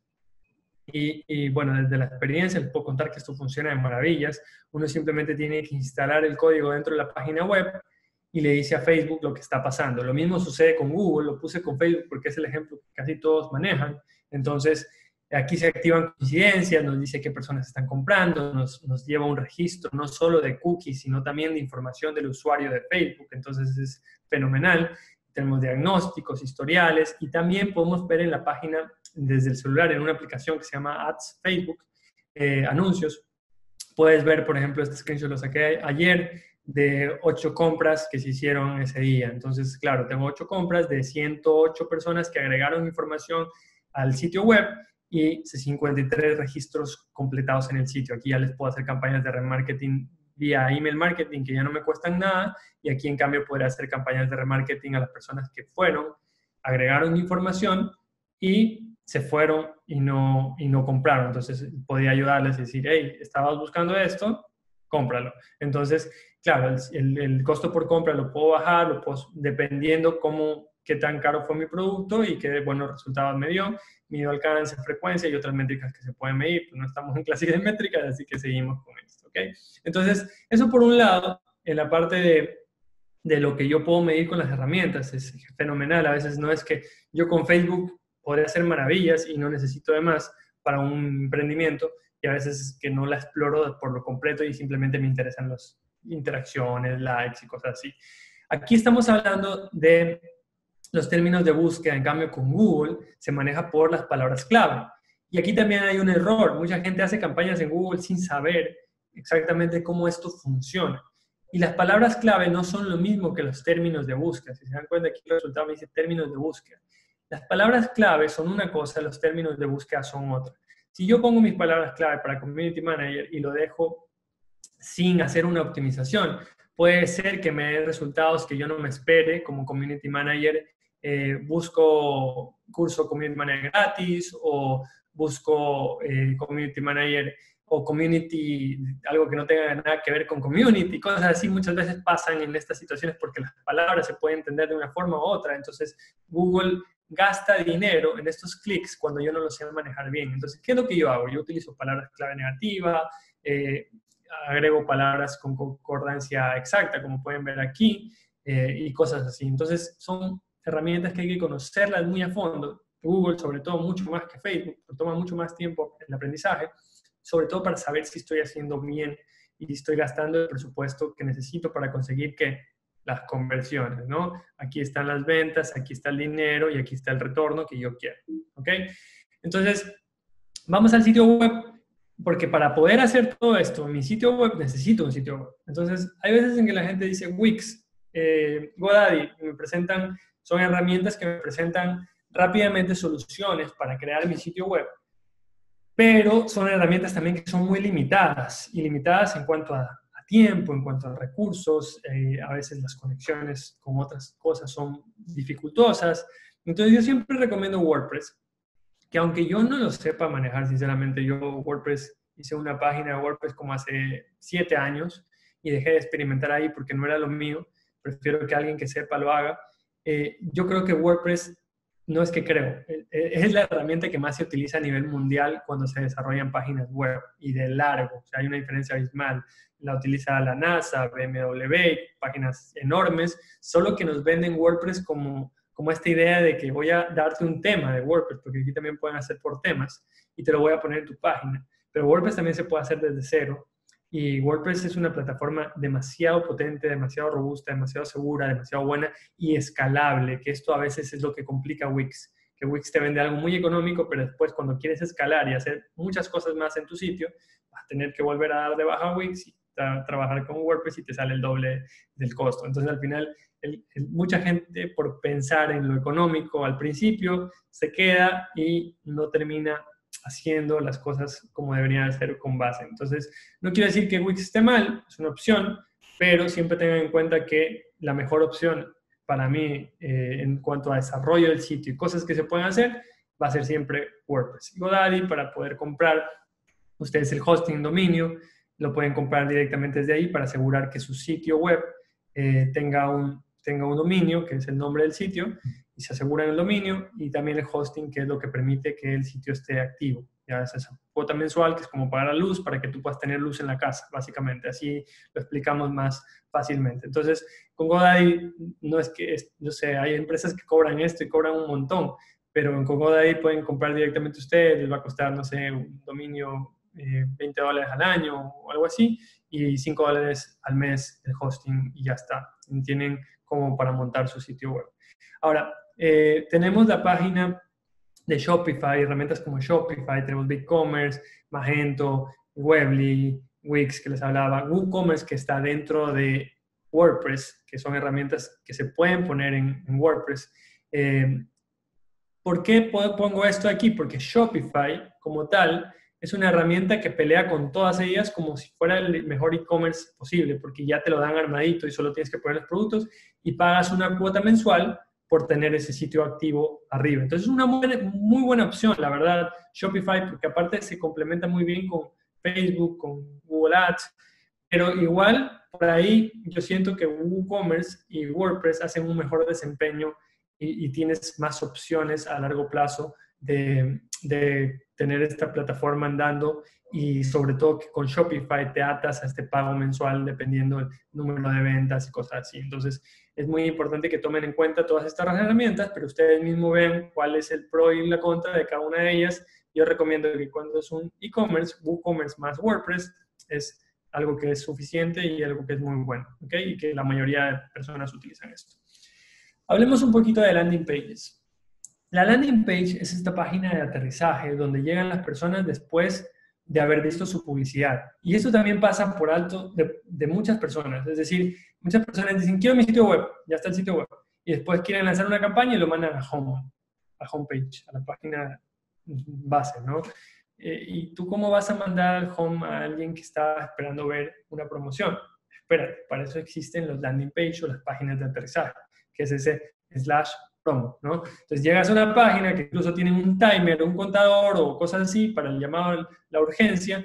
Y bueno, desde la experiencia les puedo contar que esto funciona de maravillas. Uno simplemente tiene que instalar el código dentro de la página web y le dice a Facebook lo que está pasando. Lo mismo sucede con Google, lo puse con Facebook porque es el ejemplo que casi todos manejan. Entonces, aquí se activan coincidencias, nos dice qué personas están comprando, nos lleva un registro no solo de cookies, sino también de información del usuario de Facebook. Entonces, es fenomenal. Tenemos diagnósticos, historiales y también podemos ver en la página desde el celular en una aplicación que se llama Ads Facebook, anuncios. Puedes ver, por ejemplo, este screenshot lo saqué ayer de 8 compras que se hicieron ese día. Entonces, claro, tengo 8 compras de 108 personas que agregaron información al sitio web y 53 registros completados en el sitio. Aquí ya les puedo hacer campañas de remarketing vía email marketing que ya no me cuestan nada, y aquí en cambio podré hacer campañas de remarketing a las personas que fueron, agregaron información y se fueron y no compraron. Entonces podía ayudarles y decir, hey, estabas buscando esto, cómpralo. Entonces, claro, el costo por compra lo puedo bajar, dependiendo qué tan caro fue mi producto y qué buenos resultados me dio. Mido alcance, frecuencia y otras métricas que se pueden medir. Pues no estamos en clases de métricas, así que seguimos con esto, ¿ok? Entonces, eso por un lado, en la parte de lo que yo puedo medir con las herramientas, es fenomenal. A veces no es que yo con Facebook podría hacer maravillas y no necesito de más para un emprendimiento, y a veces es que no la exploro por lo completo y simplemente me interesan las interacciones, likes y cosas así. Aquí estamos hablando de los términos de búsqueda. En cambio, con Google se maneja por las palabras clave. Y aquí también hay un error. Mucha gente hace campañas en Google sin saber exactamente cómo esto funciona. Y las palabras clave no son lo mismo que los términos de búsqueda. Si se dan cuenta, aquí el resultado me dice términos de búsqueda. Las palabras clave son una cosa, los términos de búsqueda son otra. Si yo pongo mis palabras clave para Community Manager y lo dejo sin hacer una optimización, puede ser que me den resultados que yo no me espere. Como Community Manager, busco curso Community Manager gratis, o busco Community Manager o Community, algo que no tenga nada que ver con Community, cosas así. Muchas veces pasan en estas situaciones porque las palabras se pueden entender de una forma u otra. Entonces, Google gasta dinero en estos clics cuando yo no lo sé manejar bien. Entonces, ¿qué es lo que yo hago? Yo utilizo palabras clave negativa, agrego palabras con concordancia exacta, como pueden ver aquí, y cosas así. Entonces, son herramientas que hay que conocerlas muy a fondo. Google, sobre todo, mucho más que Facebook, toma mucho más tiempo el aprendizaje, sobre todo para saber si estoy haciendo bien y si estoy gastando el presupuesto que necesito para conseguir las conversiones, ¿no? Aquí están las ventas, aquí está el dinero y aquí está el retorno que yo quiero, ¿ok? Entonces, vamos al sitio web, porque para poder hacer todo esto, mi sitio web, necesito un sitio web. Entonces, hay veces en que la gente dice Wix, GoDaddy, son herramientas que me presentan rápidamente soluciones para crear mi sitio web, pero son herramientas también que son muy limitadas, y limitadas en cuanto a tiempo, en cuanto a recursos. A veces las conexiones con otras cosas son dificultosas. Entonces yo siempre recomiendo WordPress, que aunque yo no lo sepa manejar, sinceramente, yo WordPress hice una página de WordPress como hace 7 años y dejé de experimentar ahí porque no era lo mío. Prefiero que alguien que sepa lo haga. Yo creo que WordPress, no es que creo, es la herramienta que más se utiliza a nivel mundial cuando se desarrollan páginas web, y de largo. O sea, hay una diferencia abismal. La utiliza la NASA, BMW, páginas enormes, solo que nos venden WordPress como esta idea de que voy a darte un tema de WordPress, porque aquí también pueden hacer por temas, y te lo voy a poner en tu página. Pero WordPress también se puede hacer desde cero, y WordPress es una plataforma demasiado potente, demasiado robusta, demasiado segura, demasiado buena y escalable, que esto a veces es lo que complica Wix, que Wix te vende algo muy económico, pero después cuando quieres escalar y hacer muchas cosas más en tu sitio, vas a tener que volver a dar de baja a Wix y trabajar con WordPress y te sale el doble del costo. Entonces, al final, mucha gente, por pensar en lo económico al principio, se queda y no termina haciendo las cosas como deberían ser con base. Entonces, no quiero decir que Wix esté mal, es una opción, pero siempre tengan en cuenta que la mejor opción para mí en cuanto a desarrollo del sitio y cosas que se pueden hacer, va a ser siempre WordPress. GoDaddy, para poder comprar ustedes el hosting, dominio, lo pueden comprar directamente desde ahí para asegurar que su sitio web tenga un dominio, que es el nombre del sitio, y se aseguran el dominio, y también el hosting, que es lo que permite que el sitio esté activo. Ya es esa cuota mensual, que es como pagar la luz, para que tú puedas tener luz en la casa, básicamente. Así lo explicamos más fácilmente. Entonces, con GoDaddy, no es que, no sé, hay empresas que cobran esto y cobran un montón, pero con GoDaddy pueden comprar directamente ustedes, les va a costar, no sé, un dominio $20 al año o algo así, y $5 al mes el hosting, y ya está. Tienen como para montar su sitio web. Ahora, tenemos la página de Shopify, herramientas como Shopify, tenemos BigCommerce, Magento, Weebly, Wix, que les hablaba, WooCommerce, que está dentro de WordPress, que son herramientas que se pueden poner en WordPress. ¿Por qué pongo esto aquí? Porque Shopify, como tal, es una herramienta que pelea con todas ellas como si fuera el mejor e-commerce posible, porque ya te lo dan armadito y solo tienes que poner los productos y pagas una cuota mensual por tener ese sitio activo arriba. Entonces es una muy buena opción, la verdad, Shopify, porque aparte se complementa muy bien con Facebook, con Google Ads, pero igual por ahí yo siento que WooCommerce y WordPress hacen un mejor desempeño y tienes más opciones a largo plazo de tener esta plataforma andando y sobre todo que con Shopify te atas a este pago mensual dependiendo del número de ventas y cosas así. Entonces es muy importante que tomen en cuenta todas estas herramientas, pero ustedes mismos vean cuál es el pro y la contra de cada una de ellas. Yo recomiendo que cuando es un e-commerce, WooCommerce más WordPress es algo que es suficiente y algo que es muy bueno, ¿ok? Y que la mayoría de personas utilizan esto. Hablemos un poquito de landing pages. La landing page es esta página de aterrizaje donde llegan las personas después de haber visto su publicidad. Y eso también pasa por alto de muchas personas. Es decir, muchas personas dicen, quiero mi sitio web, ya está el sitio web. Y después quieren lanzar una campaña y lo mandan a homepage, a la página base, ¿no? ¿Y tú cómo vas a mandar al home a alguien que está esperando ver una promoción? Espérate, para eso existen los landing page o las páginas de aterrizaje, que es ese /promo, ¿no? Entonces llegas a una página que incluso tiene un timer, un contador o cosas así para el llamado, la urgencia,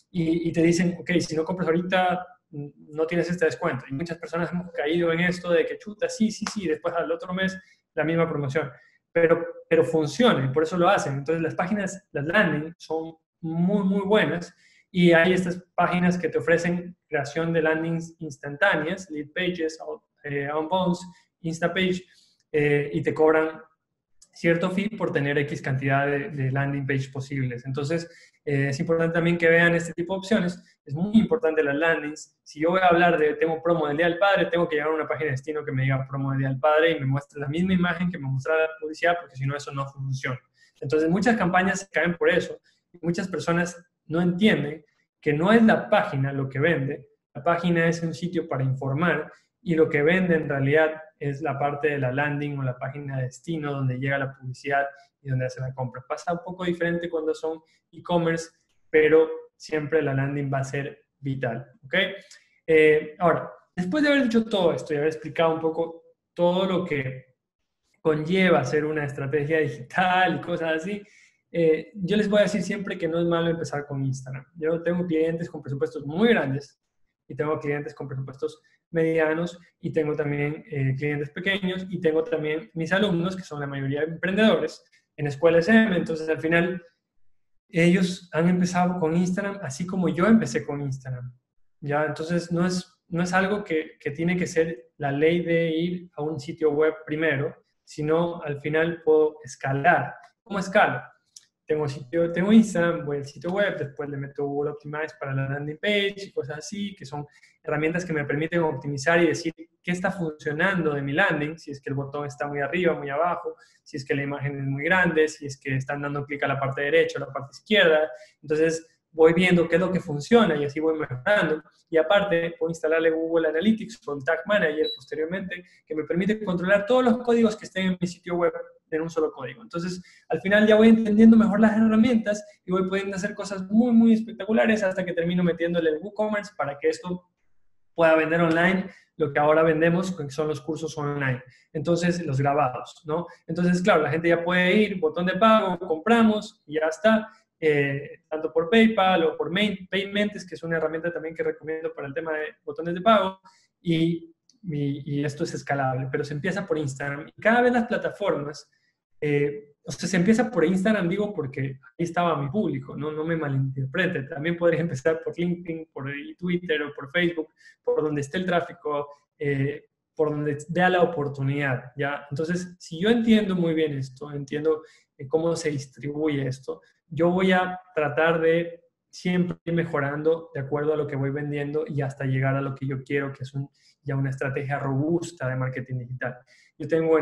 y te dicen, ok, si no compras ahorita, no tienes este descuento. Y muchas personas hemos caído en esto de que chuta, sí, después al otro mes la misma promoción. Pero funciona y por eso lo hacen. Entonces las páginas, las landing, son muy buenas y hay estas páginas que te ofrecen creación de landings instantáneas, lead pages, outbounds, instapage, y te cobran cierto fee por tener X cantidad de landing page posibles. Entonces, es importante también que vean este tipo de opciones. Es muy importante las landings. Si yo voy a hablar de tengo promo del Día del Padre, tengo que llegar a una página de destino que me diga promo del Día del Padre y me muestre la misma imagen que me muestra la publicidad, porque si no, eso no funciona. Entonces, muchas campañas se caen por eso. Muchas personas no entienden que no es la página lo que vende. La página es un sitio para informar y lo que vende en realidad es la parte de la landing o la página de destino donde llega la publicidad y donde hace la compra. Pasa un poco diferente cuando son e-commerce, pero siempre la landing va a ser vital, ¿ok? Ahora, después de haber dicho todo esto y haber explicado un poco todo lo que conlleva hacer una estrategia digital y cosas así, yo les voy a decir siempre que no es malo empezar con Instagram. Yo tengo clientes con presupuestos muy grandes y tengo clientes con presupuestos medianos y tengo también clientes pequeños y tengo también mis alumnos que son la mayoría emprendedores en Escuela SM. Entonces al final ellos han empezado con Instagram así como yo empecé con Instagram, ¿ya? Entonces no es algo que tiene que ser la ley de ir a un sitio web primero, sino al final puedo escalar. ¿Cómo escalo? Tengo Instagram, voy al sitio web, después le meto Google Optimize para la landing page y cosas así, que son herramientas que me permiten optimizar y decir qué está funcionando de mi landing, si es que el botón está muy arriba, muy abajo, si es que la imagen es muy grande, si es que están dando clic a la parte derecha o a la parte izquierda. Entonces voy viendo qué es lo que funciona y así voy mejorando. Y aparte, puedo instalarle Google Analytics o el Tag Manager posteriormente, que me permite controlar todos los códigos que estén en mi sitio web en un solo código. Entonces, al final ya voy entendiendo mejor las herramientas y voy pudiendo hacer cosas muy espectaculares hasta que termino metiéndole el WooCommerce para que esto pueda vender online lo que ahora vendemos, que son los cursos online. Entonces, los grabados, ¿no? Entonces, claro, la gente ya puede ir, botón de pago, compramos y ya está. Tanto por PayPal o por Payments, que es una herramienta también que recomiendo para el tema de botones de pago, y esto es escalable, pero se empieza por Instagram. Y cada vez las plataformas, o sea, se empieza por Instagram, digo, porque ahí estaba mi público, no me malinterprete. También podría empezar por LinkedIn, por Twitter o por Facebook, por donde esté el tráfico, por donde vea la oportunidad, ¿ya? Entonces, si yo entiendo muy bien esto, entiendo cómo se distribuye esto, yo voy a tratar de siempre ir mejorando de acuerdo a lo que voy vendiendo y hasta llegar a lo que yo quiero, que es ya una estrategia robusta de marketing digital. Yo tengo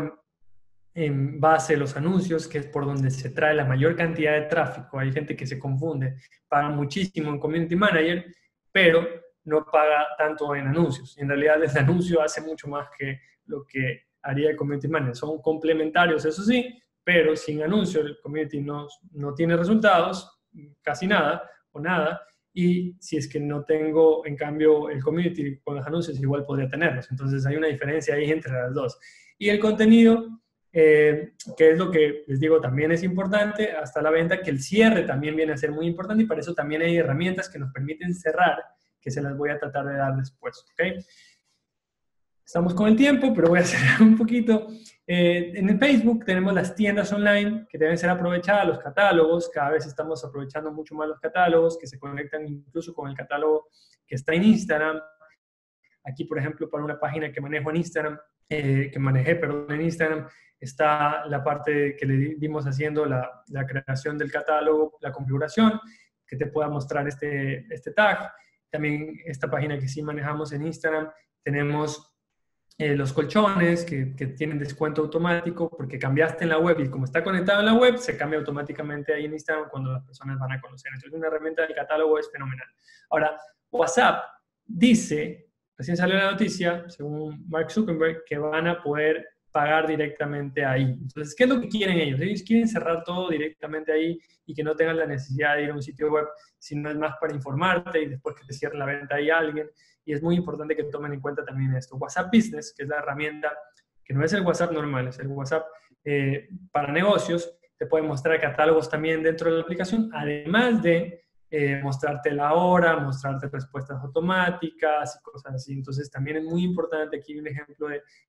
en base los anuncios, que es por donde se trae la mayor cantidad de tráfico. Hay gente que se confunde, paga muchísimo en Community Manager, pero no paga tanto en anuncios. En realidad el anuncio hace mucho más que lo que haría el Community Manager. Son complementarios, eso sí, pero sin anuncio el community no tiene resultados, casi nada o nada, y si es que no tengo, en cambio, el community con los anuncios, igual podría tenerlos. Entonces hay una diferencia ahí entre las dos. Y el contenido, que es lo que les digo, también es importante hasta la venta, que el cierre también viene a ser muy importante, y para eso también hay herramientas que nos permiten cerrar, que se las voy a tratar de dar después, ¿ok? Estamos con el tiempo, pero voy a acelerar un poquito. En el Facebook tenemos las tiendas online que deben ser aprovechadas, los catálogos. Cada vez estamos aprovechando mucho más los catálogos, que se conectan incluso con el catálogo que está en Instagram. Aquí, por ejemplo, para una página que manejo en Instagram, en Instagram, está la parte que le dimos haciendo la creación del catálogo, la configuración, que te pueda mostrar este tag. También esta página que sí manejamos en Instagram, tenemos los colchones que tienen descuento automático porque cambiaste en la web, y como está conectado en la web, se cambia automáticamente ahí en Instagram cuando las personas van a conocer. Entonces, una herramienta del catálogo es fenomenal. Ahora, WhatsApp dice, recién salió la noticia, según Mark Zuckerberg, que van a poder pagar directamente ahí. Entonces, ¿qué es lo que quieren ellos? Ellos quieren cerrar todo directamente ahí y que no tengan la necesidad de ir a un sitio web, sino es más para informarte y después que te cierren la venta ahí alguien. Y es muy importante que tomen en cuenta también esto. WhatsApp Business, que es la herramienta, que no es el WhatsApp normal, es el WhatsApp para negocios, te puede mostrar catálogos también dentro de la aplicación, además de mostrarte la hora, mostrarte respuestas automáticas y cosas así. Entonces también es muy importante, aquí un ejemplo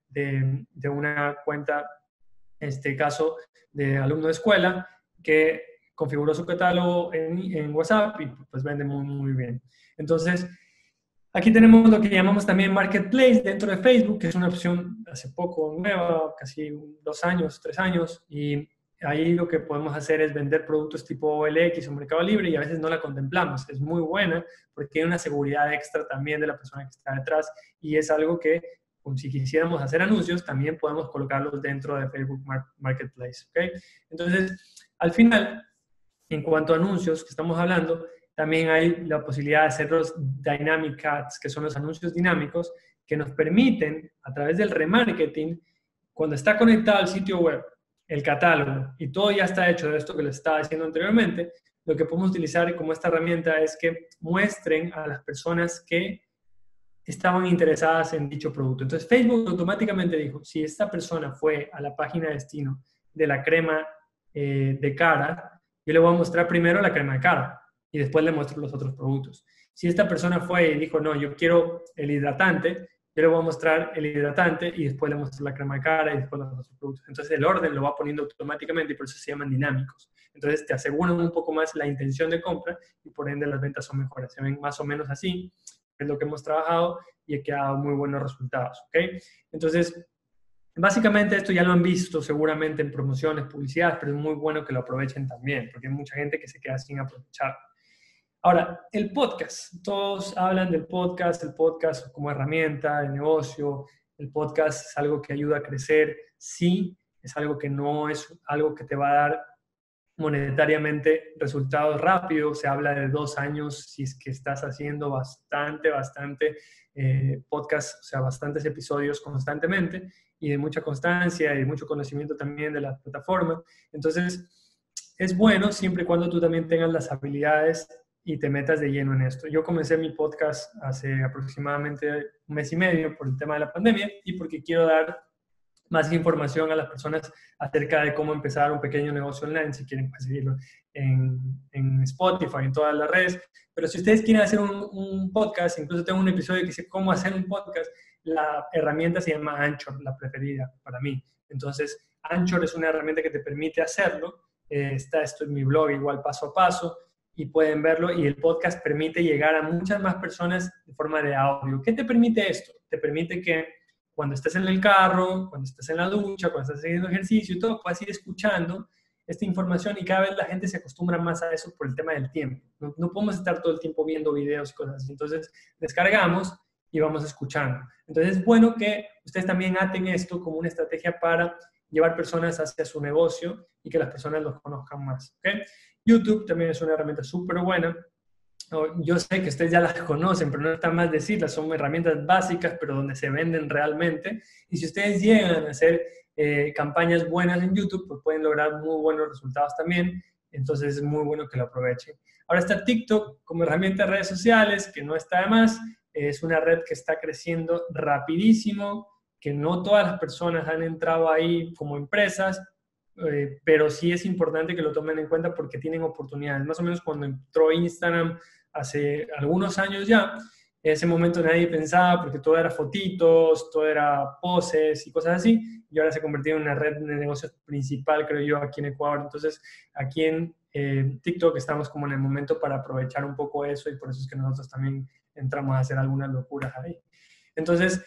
de una cuenta, en este caso de alumno de escuela, que configuró su catálogo en WhatsApp y pues vende muy, muy bien. Entonces, aquí tenemos lo que llamamos también Marketplace dentro de Facebook, que es una opción hace poco nueva, casi 2 años, 3 años, y ahí lo que podemos hacer es vender productos tipo OLX o Mercado Libre, y a veces no la contemplamos. Es muy buena porque tiene una seguridad extra también de la persona que está detrás, y es algo que, si quisiéramos hacer anuncios, también podemos colocarlos dentro de Facebook Marketplace, ¿ok? Entonces, al final, en cuanto a anuncios que estamos hablando, también hay la posibilidad de hacer los Dynamic Ads, que son los anuncios dinámicos, que nos permiten, a través del remarketing, cuando está conectado al sitio web, el catálogo, y todo ya está hecho de esto que les estaba diciendo anteriormente, lo que podemos utilizar como esta herramienta es que muestren a las personas que estaban interesadas en dicho producto. Entonces Facebook automáticamente dijo, si esta persona fue a la página de destino de la crema de cara, yo le voy a mostrar primero la crema de cara y después le muestro los otros productos. Si esta persona fue y dijo, no, yo quiero el hidratante, yo le voy a mostrar el hidratante y después le muestro la crema de cara y después los otros productos. Entonces el orden lo va poniendo automáticamente y por eso se llaman dinámicos. Entonces te aseguran un poco más la intención de compra y por ende las ventas son mejores. Se ven más o menos así, es lo que hemos trabajado y ha quedado muy buenos resultados, ¿ok? Entonces, básicamente esto ya lo han visto seguramente en promociones, publicidades, pero es muy bueno que lo aprovechen también, porque hay mucha gente que se queda sin aprovechar. Ahora, el podcast. Todos hablan del podcast, el podcast como herramienta de negocio. El podcast es algo que ayuda a crecer. Sí, es algo que no es algo que te va a dar monetariamente resultados rápidos. Se habla de 2 años si es que estás haciendo bastante podcast, o sea, bastantes episodios constantemente y de mucha constancia y de mucho conocimiento también de la plataforma. Entonces, es bueno siempre y cuando tú también tengas las habilidades y te metas de lleno en esto. Yo comencé mi podcast hace aproximadamente 1 mes y medio por el tema de la pandemia y porque quiero dar más información a las personas acerca de cómo empezar un pequeño negocio online, si quieren seguirlo en Spotify, en todas las redes. Pero si ustedes quieren hacer un podcast, incluso tengo un episodio que dice cómo hacer un podcast, la herramienta se llama Anchor, la preferida para mí. Entonces, Anchor es una herramienta que te permite hacerlo. Está esto en mi blog, igual paso a paso, y pueden verlo, y el podcast permite llegar a muchas más personas de forma de audio. ¿Qué te permite esto? Te permite que cuando estés en el carro, cuando estés en la ducha, cuando estés haciendo ejercicio y todo, puedas ir escuchando esta información, y cada vez la gente se acostumbra más a eso por el tema del tiempo. No podemos estar todo el tiempo viendo videos y cosas así. Entonces, descargamos y vamos escuchando. Entonces, es bueno que ustedes también aten esto como una estrategia para llevar personas hacia su negocio y que las personas los conozcan más, ¿ok? YouTube también es una herramienta súper buena. Yo sé que ustedes ya las conocen, pero no está mal decirlas. Son herramientas básicas, pero donde se venden realmente. Y si ustedes llegan a hacer campañas buenas en YouTube, pues pueden lograr muy buenos resultados también. Entonces es muy bueno que lo aprovechen. Ahora está TikTok como herramienta de redes sociales, que no está de más. Es una red que está creciendo rapidísimo, que no todas las personas han entrado ahí como empresas, pero sí es importante que lo tomen en cuenta porque tienen oportunidades. Más o menos cuando entró Instagram hace algunos años ya, en ese momento nadie pensaba porque todo era fotitos, todo era poses y cosas así, y ahora se ha convertido en una red de negocios principal, creo yo, aquí en Ecuador. Entonces, aquí en TikTok estamos como en el momento para aprovechar un poco eso y por eso es que nosotros también entramos a hacer algunas locuras ahí. Entonces,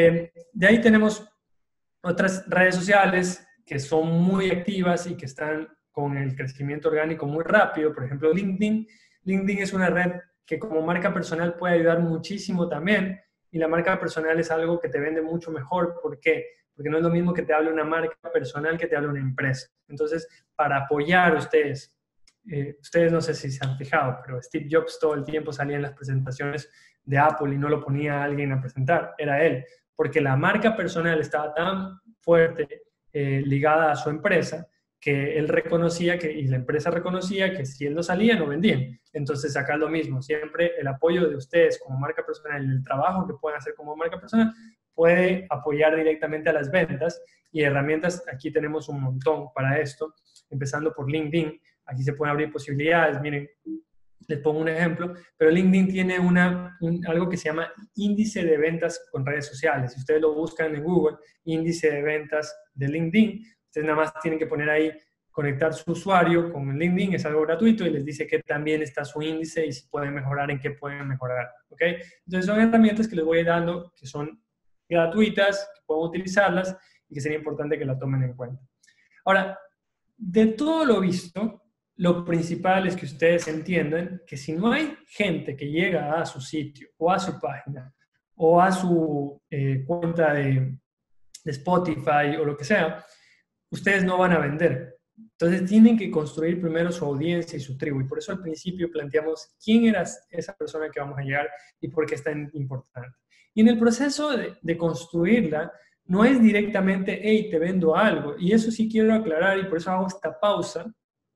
de ahí tenemos otras redes sociales que son muy activas y que están con el crecimiento orgánico muy rápido. Por ejemplo, LinkedIn. LinkedIn es una red que como marca personal puede ayudar muchísimo también. Y la marca personal es algo que te vende mucho mejor. ¿Por qué? Porque no es lo mismo que te hable una marca personal que te hable una empresa. Entonces, para apoyar a ustedes, ustedes no sé si se han fijado, pero Steve Jobs todo el tiempo salía en las presentaciones de Apple y no lo ponía a alguien a presentar, era él, porque la marca personal estaba tan fuerte ligada a su empresa que él reconocía que, y la empresa reconocía que si él no salía, no vendían. Entonces, acá es lo mismo, siempre el apoyo de ustedes como marca personal y el trabajo que pueden hacer como marca personal puede apoyar directamente a las ventas y herramientas, aquí tenemos un montón para esto, empezando por LinkedIn. Aquí se pueden abrir posibilidades, miren, les pongo un ejemplo, pero LinkedIn tiene algo que se llama índice de ventas con redes sociales. Si ustedes lo buscan en Google, índice de ventas de LinkedIn, ustedes nada más tienen que poner ahí, conectar su usuario con LinkedIn, es algo gratuito y les dice que también está su índice y si pueden mejorar, en qué pueden mejorar. ¿Ok? Entonces son herramientas que les voy dando, que son gratuitas, que pueden utilizarlas y que sería importante que la tomen en cuenta. Ahora, de todo lo visto, lo principal es que ustedes entiendan que si no hay gente que llega a su sitio o a su página o a su cuenta de Spotify o lo que sea, ustedes no van a vender. Entonces tienen que construir primero su audiencia y su tribu. Y por eso al principio planteamos quién era esa persona que vamos a llegar y por qué es tan importante. Y en el proceso de construirla, no es directamente, hey, te vendo algo. Y eso sí quiero aclarar y por eso hago esta pausa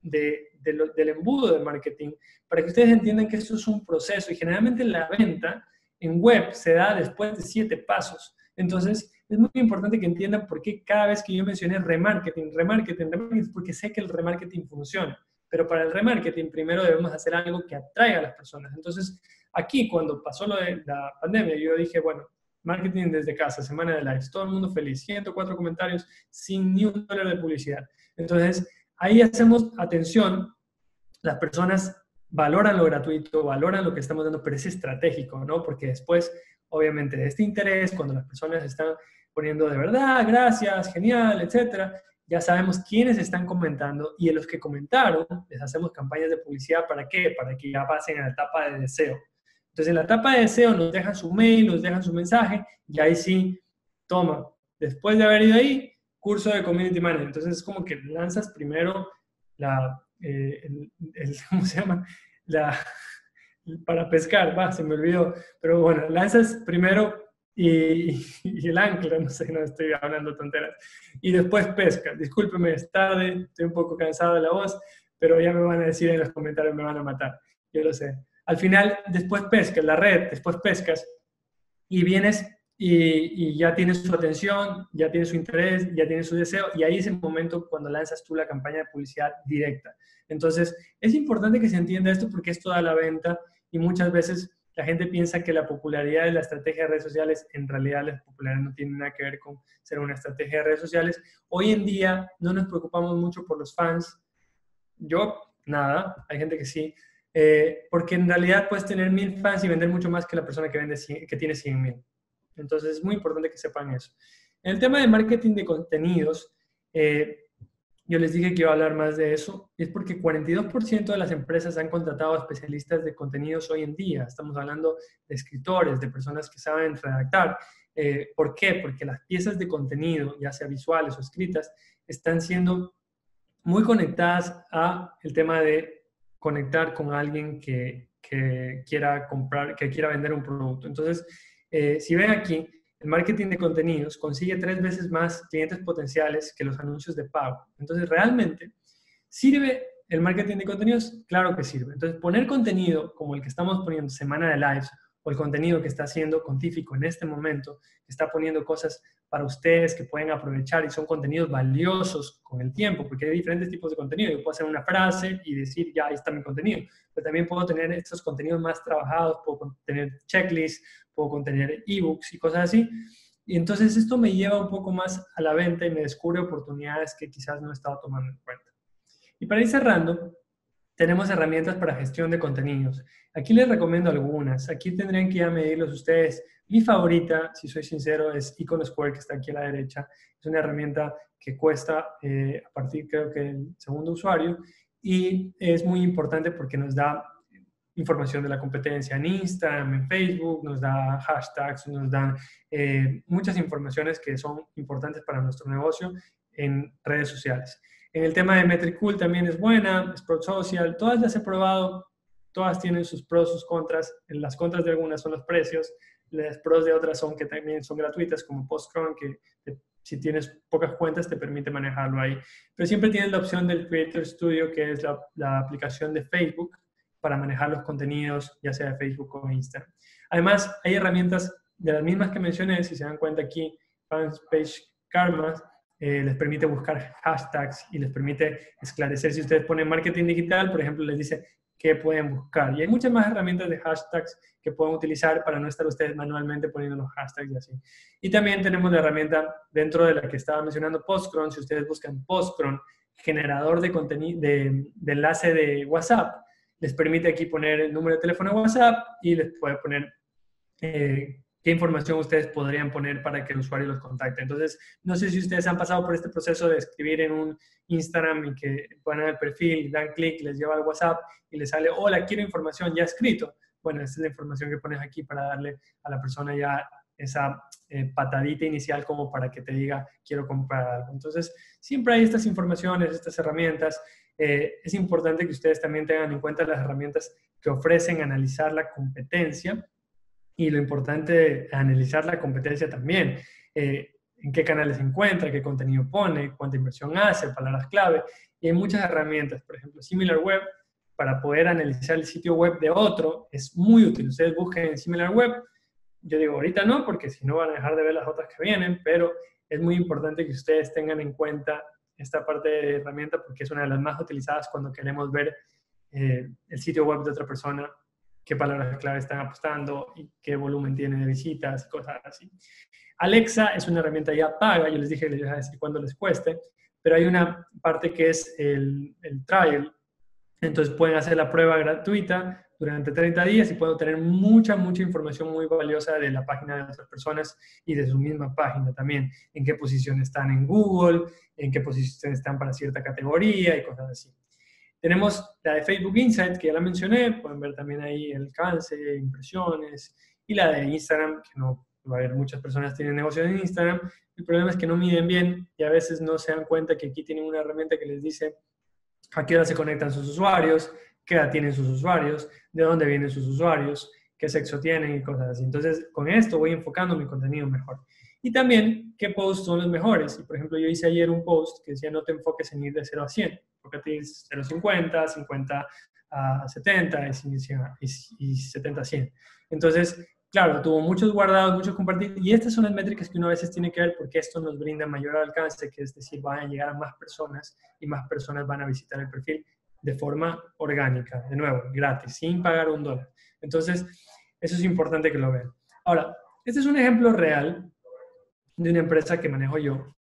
del embudo de marketing, para que ustedes entiendan que esto es un proceso y generalmente la venta en web se da después de 7 pasos. Entonces, es muy importante que entiendan por qué cada vez que yo mencioné remarketing, porque sé que el remarketing funciona. Pero para el remarketing primero debemos hacer algo que atraiga a las personas. Entonces, aquí cuando pasó lo de la pandemia, yo dije, bueno, marketing desde casa, semana de likes, todo el mundo feliz, 104 comentarios sin ni un dólar de publicidad. Entonces, ahí hacemos atención, las personas valoran lo gratuito, valoran lo que estamos dando, pero es estratégico, ¿no? Porque después, obviamente, de este interés, cuando las personas están poniendo de verdad, gracias, genial, etcétera, ya sabemos quiénes están comentando y en los que comentaron les hacemos campañas de publicidad. ¿Para qué? Para que ya pasen a la etapa de deseo. Entonces, en la etapa de deseo nos dejan su mail, nos dejan su mensaje y ahí sí, toma, después de haber ido ahí, curso de Community Manager. Entonces, es como que lanzas primero ¿cómo se llama? Para pescar, se me olvidó. Pero bueno, lanzas primero y el ancla, no sé, no estoy hablando tonteras. Y después pescas. Discúlpeme, es tarde, estoy un poco cansado de la voz, pero ya me van a decir en los comentarios, me van a matar. Yo lo sé. Al final, después pescas la red, después pescas y vienes y ya tienes su atención, ya tienes su interés, ya tienes su deseo, y ahí es el momento cuando lanzas tú la campaña de publicidad directa. Entonces, es importante que se entienda esto porque esto da la venta y muchas veces la gente piensa que la popularidad de la estrategia de redes sociales, en realidad la popularidad no tiene nada que ver con ser una estrategia de redes sociales. Hoy en día no nos preocupamos mucho por los fans. Yo, nada, hay gente que sí, porque en realidad puedes tener 1000 fans y vender mucho más que la persona que tiene 100,000. Entonces es muy importante que sepan eso. En el tema de marketing de contenidos, yo les dije que iba a hablar más de eso, es porque 42% de las empresas han contratado a especialistas de contenidos hoy en día. Estamos hablando de escritores, de personas que saben redactar. ¿Por qué? Porque las piezas de contenido, ya sea visuales o escritas, están siendo muy conectadas a el tema de conectar con alguien que quiera comprar, que quiera vender un producto. Entonces, si ven aquí, el marketing de contenidos consigue 3 veces más clientes potenciales que los anuncios de pago. Entonces, realmente, ¿sirve el marketing de contenidos? Claro que sirve. Entonces, poner contenido como el que estamos poniendo semana de lives o el contenido que está haciendo Contífico en este momento, que está poniendo cosas para ustedes que pueden aprovechar y son contenidos valiosos con el tiempo, porque hay diferentes tipos de contenido. Yo puedo hacer una frase y decir, ya, ahí está mi contenido, pero también puedo tener estos contenidos más trabajados, puedo tener checklists, puedo contener ebooks y cosas así. Y entonces esto me lleva un poco más a la venta y me descubre oportunidades que quizás no he estado tomando en cuenta. Y para ir cerrando, tenemos herramientas para gestión de contenidos. Aquí les recomiendo algunas. Aquí tendrían que ir a medirlos ustedes. Mi favorita, si soy sincero, es Iconosquare, que está aquí a la derecha. Es una herramienta que cuesta a partir, creo que, del segundo usuario. Y es muy importante porque nos da información de la competencia en Instagram, en Facebook, nos da hashtags, nos dan muchas informaciones que son importantes para nuestro negocio en redes sociales. En el tema de Metricool también es buena, Sprout Social, todas las he probado, todas tienen sus pros, sus contras. Las contras de algunas son los precios, las pros de otras son que también son gratuitas, como Postcron, que si tienes pocas cuentas te permite manejarlo ahí. Pero siempre tienes la opción del Creator Studio, que es la aplicación de Facebook para manejar los contenidos, ya sea de Facebook o Instagram. Además, hay herramientas de las mismas que mencioné, si se dan cuenta aquí, Fanpage Karma, les permite buscar hashtags y les permite esclarecer. Si ustedes ponen marketing digital, por ejemplo, les dice qué pueden buscar. Y hay muchas más herramientas de hashtags que pueden utilizar para no estar ustedes manualmente poniendo los hashtags y así. Y también tenemos la herramienta dentro de la que estaba mencionando, Postcron. Si ustedes buscan Postcron, generador de contenido, de enlace de WhatsApp, les permite aquí poner el número de teléfono de WhatsApp y les puede poner qué información ustedes podrían poner para que el usuario los contacte. Entonces, no sé si ustedes han pasado por este proceso de escribir en un Instagram y que ponen el perfil, dan clic, les lleva al WhatsApp y les sale, hola, quiero información ya escrito. Bueno, esa es la información que pones aquí para darle a la persona ya esa patadita inicial como para que te diga, quiero comprar algo. Entonces, siempre hay estas informaciones, estas herramientas. Es importante que ustedes también tengan en cuenta las herramientas que ofrecen analizar la competencia. Y lo importante es analizar la competencia también, en qué canales se encuentra, qué contenido pone, cuánta inversión hace, palabras clave. Y hay muchas herramientas, por ejemplo, SimilarWeb, para poder analizar el sitio web de otro, es muy útil. Ustedes busquen en SimilarWeb, yo digo ahorita no, porque si no van a dejar de ver las otras que vienen, pero es muy importante que ustedes tengan en cuenta esta parte de herramienta porque es una de las más utilizadas cuando queremos ver el sitio web de otra persona, qué palabras clave están apostando y qué volumen tiene de visitas y cosas así. Alexa es una herramienta ya paga, yo les dije que les iba a decir cuándo les cueste, pero hay una parte que es el trial, entonces pueden hacer la prueba gratuita durante 30 días y pueden obtener mucha información muy valiosa de la página de otras personas y de su misma página también, en qué posición están en Google, en qué posición están para cierta categoría y cosas así. Tenemos la de Facebook Insights, que ya la mencioné, pueden ver también ahí el alcance, impresiones, y la de Instagram, que no va a haber muchas personas que tienen negocios en Instagram. El problema es que no miden bien y a veces no se dan cuenta que aquí tienen una herramienta que les dice a qué hora se conectan sus usuarios, qué edad tienen sus usuarios, de dónde vienen sus usuarios, qué sexo tienen y cosas así. Entonces, con esto voy enfocando mi contenido mejor. Y también, qué posts son los mejores. Y, por ejemplo, yo hice ayer un post que decía, no te enfoques en ir de 0 a 100, enfócate en 0 a 50, 50 a 70 y 70 a 100. Entonces, claro, tuvo muchos guardados, muchos compartidos, y estas son las métricas que uno a veces tiene que ver porque esto nos brinda mayor alcance, que es decir, van a llegar a más personas y más personas van a visitar el perfil de forma orgánica, de nuevo, gratis, sin pagar $1. Entonces, eso es importante que lo vean. Ahora, este es un ejemplo real de una empresa que manejo yo,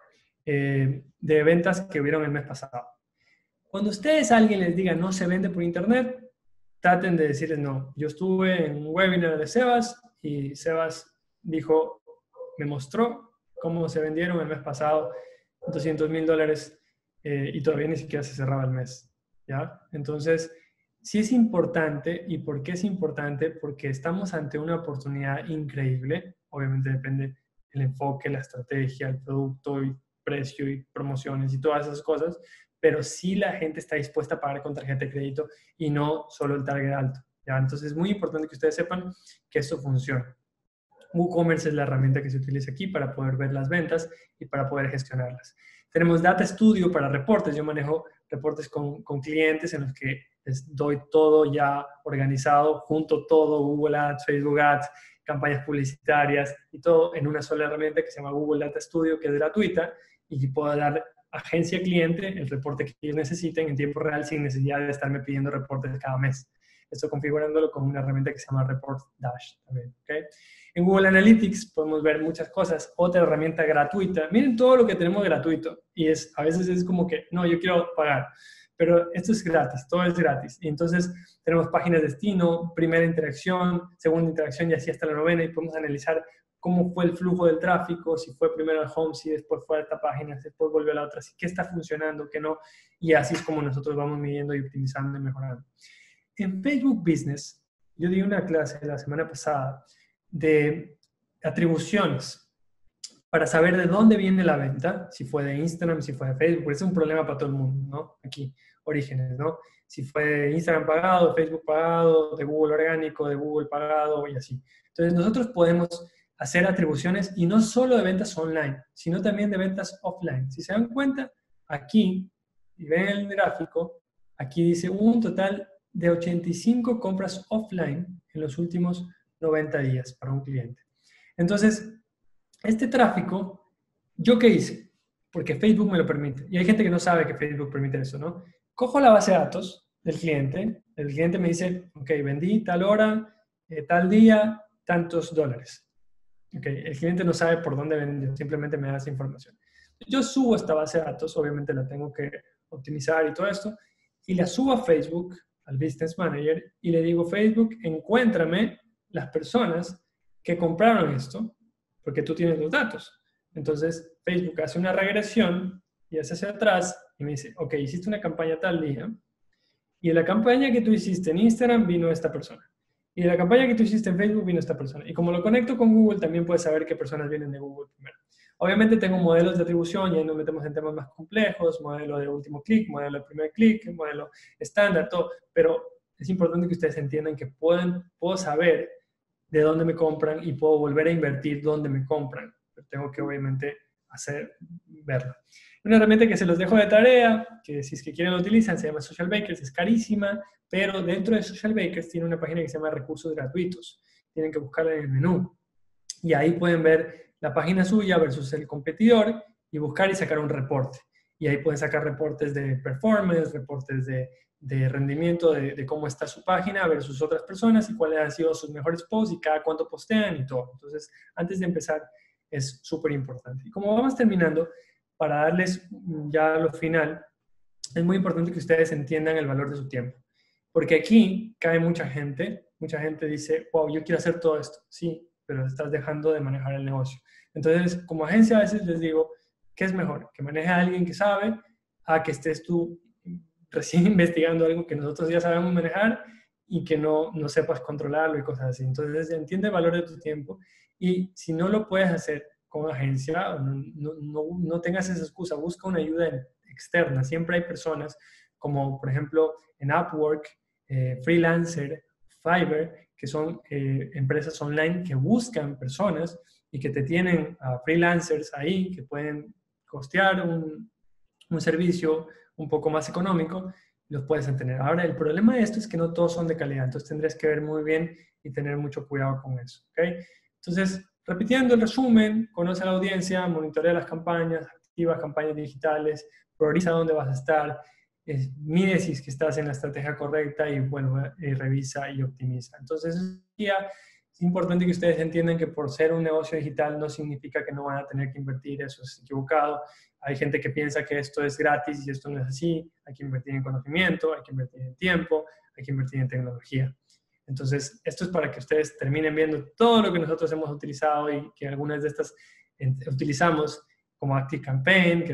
de ventas que hubieron el mes pasado. Cuando ustedes a alguien les diga no se vende por internet, traten de decirles no. Yo estuve en un webinar de Sebas y Sebas dijo, me mostró cómo se vendieron el mes pasado $200,000 y todavía ni siquiera se cerraba el mes, ¿ya? Entonces, sí es importante. ¿Y por qué es importante? Porque estamos ante una oportunidad increíble. Obviamente depende el enfoque, la estrategia, el producto y precio y promociones y todas esas cosas, pero sí la gente está dispuesta a pagar con tarjeta de crédito y no solo el target alto, ¿ya? Entonces es muy importante que ustedes sepan que esto funciona. WooCommerce es la herramienta que se utiliza aquí para poder ver las ventas y para poder gestionarlas. Tenemos Data Studio para reportes. Yo manejo reportes con clientes en los que les doy todo ya organizado, junto todo, Google Ads, Facebook Ads, campañas publicitarias y todo en una sola herramienta que se llama Google Data Studio, que es gratuita y puedo dar agencia cliente el reporte que ellos necesiten en tiempo real sin necesidad de estarme pidiendo reportes cada mes. Esto configurándolo con una herramienta que se llama Report Dash también, ¿okay? En Google Analytics podemos ver muchas cosas. Otra herramienta gratuita. Miren todo lo que tenemos gratuito. Y a veces es como que, no, yo quiero pagar. Pero esto es gratis, todo es gratis. Y entonces tenemos páginas de destino, primera interacción, segunda interacción y así hasta la novena. Y podemos analizar cómo fue el flujo del tráfico, si fue primero al home, si después fue a esta página, si después volvió a la otra, si qué está funcionando, qué no. Y así es como nosotros vamos midiendo y optimizando y mejorando. En Facebook Business, yo di una clase la semana pasada de atribuciones para saber de dónde viene la venta, si fue de Instagram, si fue de Facebook, porque es un problema para todo el mundo, ¿no? Aquí, orígenes, ¿no? Si fue de Instagram pagado, de Facebook pagado, de Google orgánico, de Google pagado y así. Entonces, nosotros podemos hacer atribuciones y no solo de ventas online, sino también de ventas offline. Si se dan cuenta, aquí, y ven el gráfico, aquí dice un total de 85 compras offline en los últimos 90 días para un cliente. Entonces, este tráfico, ¿yo qué hice? Porque Facebook me lo permite. Y hay gente que no sabe que Facebook permite eso, ¿no? Cojo la base de datos del cliente. El cliente me dice, ok, vendí tal hora, tal día, tantos dólares. Ok, el cliente no sabe por dónde vendió, simplemente me da esa información. Yo subo esta base de datos, obviamente la tengo que optimizar y todo esto, y la subo a Facebook, al Business Manager, y le digo, Facebook, encuéntrame las personas que compraron esto, porque tú tienes los datos. Entonces, Facebook hace una regresión y hace hacia atrás y me dice, ok, hiciste una campaña tal día, y de la campaña que tú hiciste en Instagram vino esta persona. Y de la campaña que tú hiciste en Facebook vino esta persona. Y como lo conecto con Google, también puedes saber qué personas vienen de Google primero. Obviamente tengo modelos de atribución y ahí nos metemos en temas más complejos, modelo de último clic, modelo de primer clic, modelo estándar, todo. Pero es importante que ustedes entiendan que puedo saber de dónde me compran y puedo volver a invertir dónde me compran. Pero tengo que obviamente verlo. Una herramienta que se los dejo de tarea, que si es que quieren lo utilizan, se llama Social Bakers, es carísima, pero dentro de Social Bakers tiene una página que se llama Recursos Gratuitos. Tienen que buscarla en el menú. Y ahí pueden ver la página suya versus el competidor y buscar y sacar un reporte. Y ahí pueden sacar reportes de performance, reportes de rendimiento, de cómo está su página versus otras personas y cuáles han sido sus mejores posts y cada cuánto postean y todo. Entonces, antes de empezar, es súper importante. Y como vamos terminando, para darles ya lo final, es muy importante que ustedes entiendan el valor de su tiempo. Porque aquí cae mucha gente dice, wow, yo quiero hacer todo esto. Sí, pero estás dejando de manejar el negocio. Entonces, como agencia a veces les digo, ¿qué es mejor? Que maneje a alguien que sabe, a que estés tú recién investigando algo que nosotros ya sabemos manejar y que no sepas controlarlo y cosas así. Entonces, entiende el valor de tu tiempo y si no lo puedes hacer con agencia, no tengas esa excusa, busca una ayuda externa. Siempre hay personas como, por ejemplo, en Upwork, Freelancer, Fiverr, que son empresas online que buscan personas y que te tienen a freelancers ahí que pueden costear un servicio un poco más económico, los puedes tener. Ahora, el problema de esto es que no todos son de calidad, entonces tendrías que ver muy bien y tener mucho cuidado con eso, ¿ok? Entonces, repitiendo el resumen, conoce a la audiencia, monitorea las campañas, activa campañas digitales, prioriza dónde vas a estar, mide si es que estás en la estrategia correcta y bueno, revisa y optimiza. Entonces, es importante que ustedes entiendan que por ser un negocio digital no significa que no van a tener que invertir, eso es equivocado. Hay gente que piensa que esto es gratis y esto no es así. Hay que invertir en conocimiento, hay que invertir en tiempo, hay que invertir en tecnología. Entonces, esto es para que ustedes terminen viendo todo lo que nosotros hemos utilizado y que algunas de estas utilizamos como ActiveCampaign,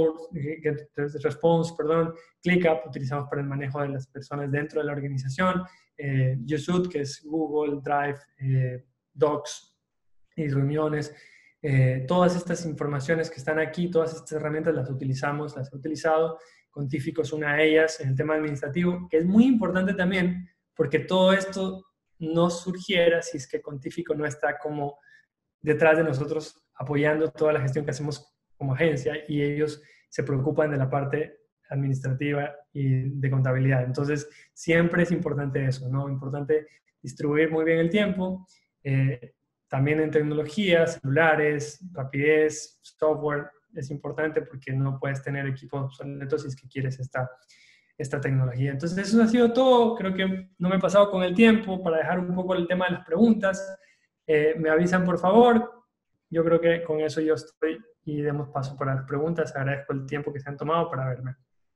GetResponse, ClickUp, utilizamos para el manejo de las personas dentro de la organización, YouSuite, que es Google Drive, Docs y reuniones. Todas estas informaciones que están aquí, todas estas herramientas las utilizamos, las he utilizado. Contifico es una de ellas en el tema administrativo, que es muy importante también, porque todo esto no surgiera si es que Contifico no está como detrás de nosotros apoyando toda la gestión que hacemos como agencia y ellos se preocupan de la parte administrativa y de contabilidad. Entonces, siempre es importante eso, ¿no? Importante distribuir muy bien el tiempo, también en tecnología, celulares, rapidez, software, es importante porque no puedes tener equipos obsoletos si es que quieres esta tecnología. Entonces, eso ha sido todo. Creo que no me he pasado con el tiempo para dejar un poco el tema de las preguntas. Me avisan, por favor. Yo creo que con eso yo estoy y demos paso para las preguntas. Agradezco el tiempo que se han tomado para verme.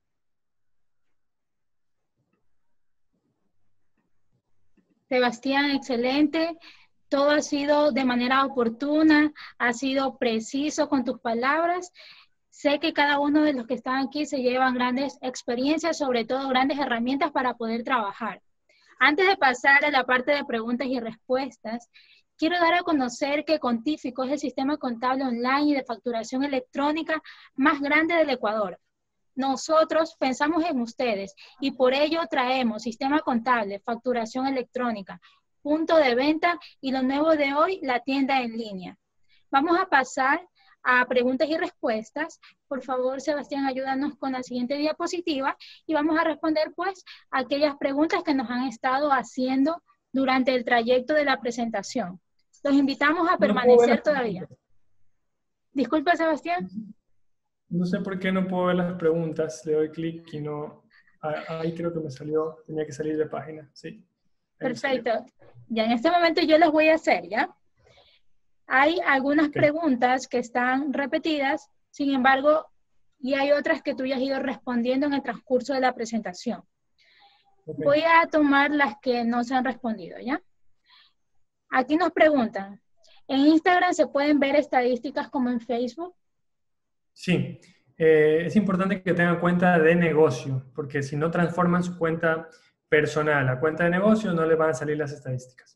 Sebastián, excelente. Todo ha sido de manera oportuna, ha sido preciso con tus palabras. Sé que cada uno de los que están aquí se llevan grandes experiencias, sobre todo grandes herramientas para poder trabajar. Antes de pasar a la parte de preguntas y respuestas, quiero dar a conocer que Contífico es el sistema contable online y de facturación electrónica más grande del Ecuador. Nosotros pensamos en ustedes y por ello traemos sistema contable, facturación electrónica, punto de venta y lo nuevo de hoy, la tienda en línea. Vamos a pasar a preguntas y respuestas. Por favor, Sebastián, ayúdanos con la siguiente diapositiva y vamos a responder pues aquellas preguntas que nos han estado haciendo durante el trayecto de la presentación. Los invitamos a permanecer todavía. Disculpa, Sebastián. No sé por qué no puedo ver las preguntas. Le doy clic y no... Ahí creo que me salió. Tenía que salir de página. Sí. Perfecto. Ya en este momento yo las voy a hacer, ¿ya? Hay algunas preguntas que están repetidas, sin embargo, y hay otras que tú ya has ido respondiendo en el transcurso de la presentación. Voy a tomar las que no se han respondido, ¿ya? Aquí nos preguntan, ¿en Instagram se pueden ver estadísticas como en Facebook? Sí, es importante que tengan cuenta de negocio, porque si no transforman su cuenta personal a cuenta de negocio, no les van a salir las estadísticas.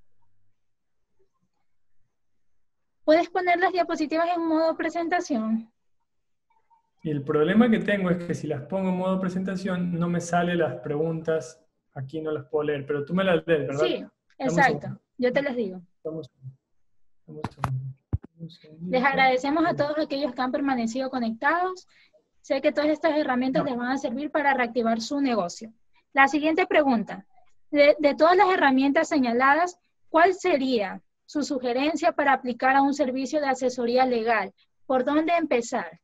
¿Puedes poner las diapositivas en modo presentación? Y el problema que tengo es que si las pongo en modo presentación, no me salen las preguntas, aquí no las puedo leer, pero tú me las lees, ¿verdad? Sí, exacto, yo te las digo. Les agradecemos a todos aquellos que han permanecido conectados. Sé que todas estas herramientas les van a servir para reactivar su negocio. La siguiente pregunta. De todas las herramientas señaladas, ¿cuál sería su sugerencia para aplicar a un servicio de asesoría legal? ¿Por dónde empezar?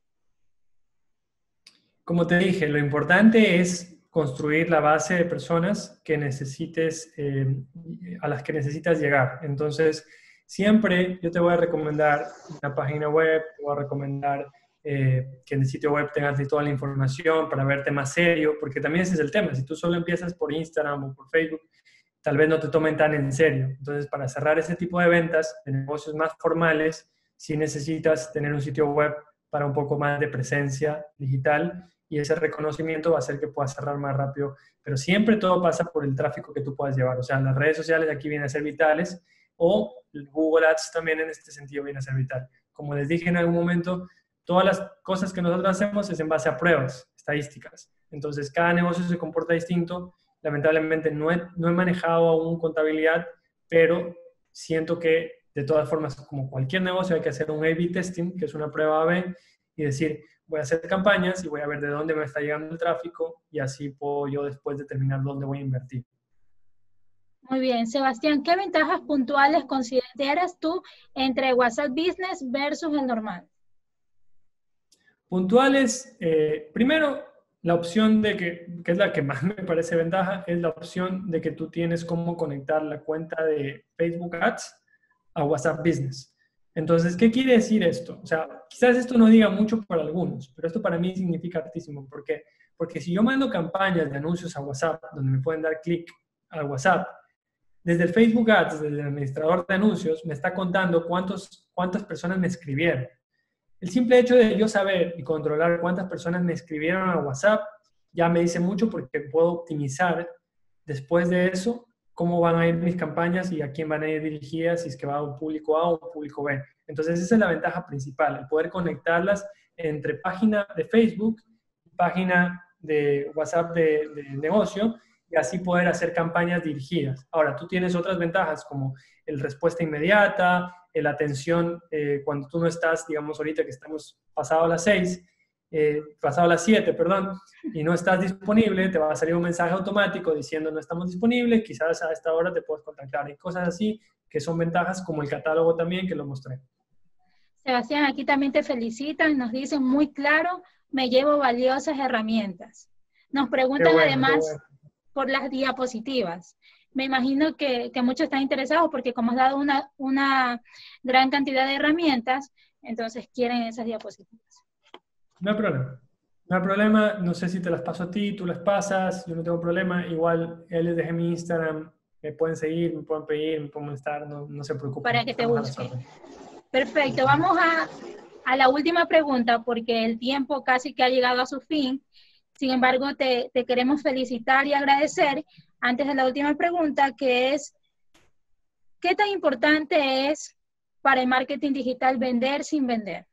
Como te dije, lo importante es construir la base de personas que necesites, a las que necesitas llegar. Entonces, siempre yo te voy a recomendar una página web, te voy a recomendar que en el sitio web tengas toda la información para verte más serio, porque también ese es el tema. Si tú solo empiezas por Instagram o por Facebook, tal vez no te tomen tan en serio. Entonces, para cerrar ese tipo de ventas, de negocios más formales, sí necesitas tener un sitio web para un poco más de presencia digital y ese reconocimiento va a hacer que puedas cerrar más rápido. Pero siempre todo pasa por el tráfico que tú puedas llevar. O sea, las redes sociales aquí vienen a ser vitales o el Google Ads también en este sentido viene a ser vital. Como les dije en algún momento, todas las cosas que nosotros hacemos es en base a pruebas estadísticas. Entonces, cada negocio se comporta distinto. Lamentablemente no he manejado aún contabilidad, pero siento que de todas formas, como cualquier negocio, hay que hacer un A/B testing, que es una prueba A/B, y decir, voy a hacer campañas y voy a ver de dónde me está llegando el tráfico y así puedo yo después determinar dónde voy a invertir. Muy bien. Sebastián, ¿qué ventajas puntuales consideras tú entre WhatsApp Business versus el normal? Puntuales, primero, la opción de que es la que más me parece ventaja, es la opción de que tú tienes cómo conectar la cuenta de Facebook Ads a WhatsApp Business. Entonces, ¿qué quiere decir esto? O sea, quizás esto no diga mucho para algunos, pero esto para mí significa hartísimo. ¿Por qué? Porque si yo mando campañas de anuncios a WhatsApp, donde me pueden dar clic al WhatsApp, desde el Facebook Ads, desde el administrador de anuncios, me está contando cuántas personas me escribieron. El simple hecho de yo saber y controlar cuántas personas me escribieron a WhatsApp ya me dice mucho porque puedo optimizar después de eso cómo van a ir mis campañas y a quién van a ir dirigidas, si es que va a un público A o un público B. Entonces esa es la ventaja principal, el poder conectarlas entre página de Facebook y página de WhatsApp de negocio y así poder hacer campañas dirigidas. Ahora, tú tienes otras ventajas como el respuesta inmediata, la atención cuando tú no estás, digamos ahorita que estamos pasado las 6, pasado las 7, perdón, y no estás disponible, te va a salir un mensaje automático diciendo no estamos disponibles, quizás a esta hora te puedes contactar. Hay cosas así que son ventajas, como el catálogo también, que lo mostré. Sebastián, aquí también te felicitan, nos dicen muy claro, me llevo valiosas herramientas. Nos preguntan además por las diapositivas. Me imagino que muchos están interesados porque como has dado una gran cantidad de herramientas, entonces quieren esas diapositivas. No hay problema. No hay problema, no sé si te las paso a ti, tú las pasas, yo no tengo problema. Igual, les dejé mi Instagram, me pueden seguir, me pueden pedir, me pueden molestar, no se preocupen. Para que te busque. Perfecto, vamos a la última pregunta porque el tiempo casi que ha llegado a su fin. Sin embargo, te queremos felicitar y agradecer antes de la última pregunta, que es, ¿qué tan importante es para el marketing digital vender sin vender?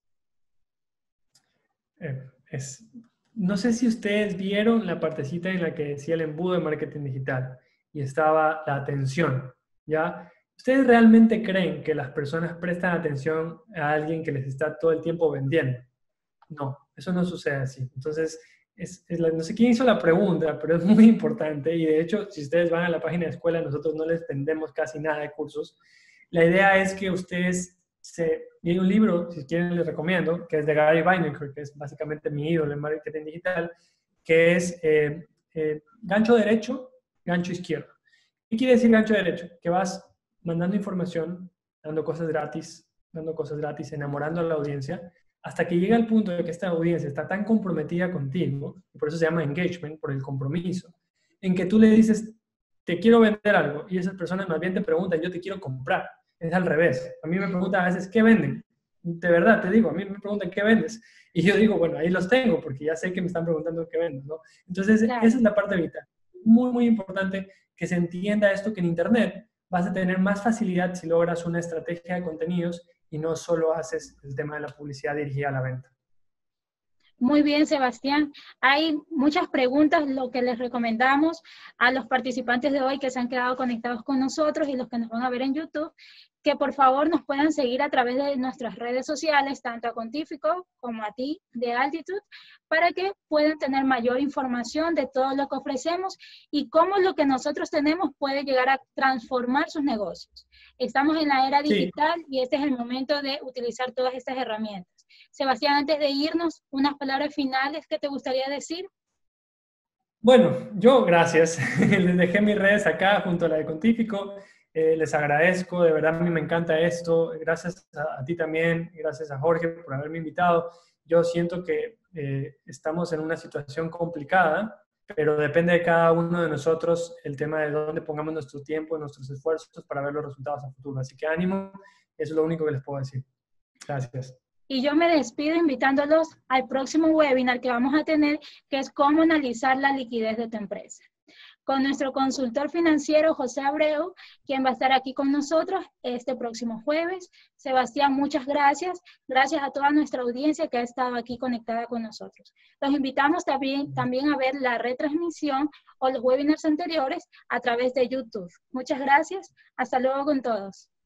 No sé si ustedes vieron la partecita en la que decía el embudo de marketing digital y estaba la atención, ¿ya? ¿Ustedes realmente creen que las personas prestan atención a alguien que les está todo el tiempo vendiendo? No, eso no sucede así. Entonces, no sé quién hizo la pregunta, pero es muy importante y de hecho, si ustedes van a la página de escuela, nosotros no les vendemos casi nada de cursos. La idea es que ustedes hay un libro, si quieren les recomiendo, que es de Gary Vaynerchuk, que es básicamente mi ídolo en marketing digital, que es gancho derecho, gancho izquierdo. ¿Qué quiere decir gancho derecho? Que vas mandando información, dando cosas gratis, enamorando a la audiencia, hasta que llega el punto de que esta audiencia está tan comprometida contigo, y por eso se llama engagement, por el compromiso, en que tú le dices, te quiero vender algo, y esas personas más bien te preguntan, yo te quiero comprar. Es al revés. A mí me preguntan a veces, ¿qué venden? De verdad, te digo, a mí me preguntan, ¿qué vendes? Y yo digo, bueno, ahí los tengo, porque ya sé que me están preguntando qué vendo, ¿no? Entonces, claro, esa es la parte vital. Muy, muy importante que se entienda esto, que en Internet vas a tener más facilidad si logras una estrategia de contenidos y no solo haces el tema de la publicidad dirigida a la venta. Muy bien, Sebastián. Hay muchas preguntas, lo que les recomendamos a los participantes de hoy que se han quedado conectados con nosotros y los que nos van a ver en YouTube, que por favor nos puedan seguir a través de nuestras redes sociales, tanto a Contífico como a ti de Altitude, para que puedan tener mayor información de todo lo que ofrecemos y cómo lo que nosotros tenemos puede llegar a transformar sus negocios. Estamos en la era digital y este es el momento de utilizar todas estas herramientas. Sebastián, antes de irnos, unas palabras finales que te gustaría decir. Bueno, yo gracias. Les dejé mis redes acá junto a la de Contífico. Les agradezco, de verdad a mí me encanta esto. Gracias a ti también, gracias a Jorge por haberme invitado. Yo siento que estamos en una situación complicada, pero depende de cada uno de nosotros el tema de dónde pongamos nuestro tiempo, nuestros esfuerzos para ver los resultados a futuro. Así que ánimo, eso es lo único que les puedo decir. Gracias. Y yo me despido invitándolos al próximo webinar que vamos a tener, que es cómo analizar la liquidez de tu empresa. Con nuestro consultor financiero José Abreu, quien va a estar aquí con nosotros este próximo jueves. Sebastián, muchas gracias. Gracias a toda nuestra audiencia que ha estado aquí conectada con nosotros. Los invitamos también a ver la retransmisión o los webinars anteriores a través de YouTube. Muchas gracias. Hasta luego con todos.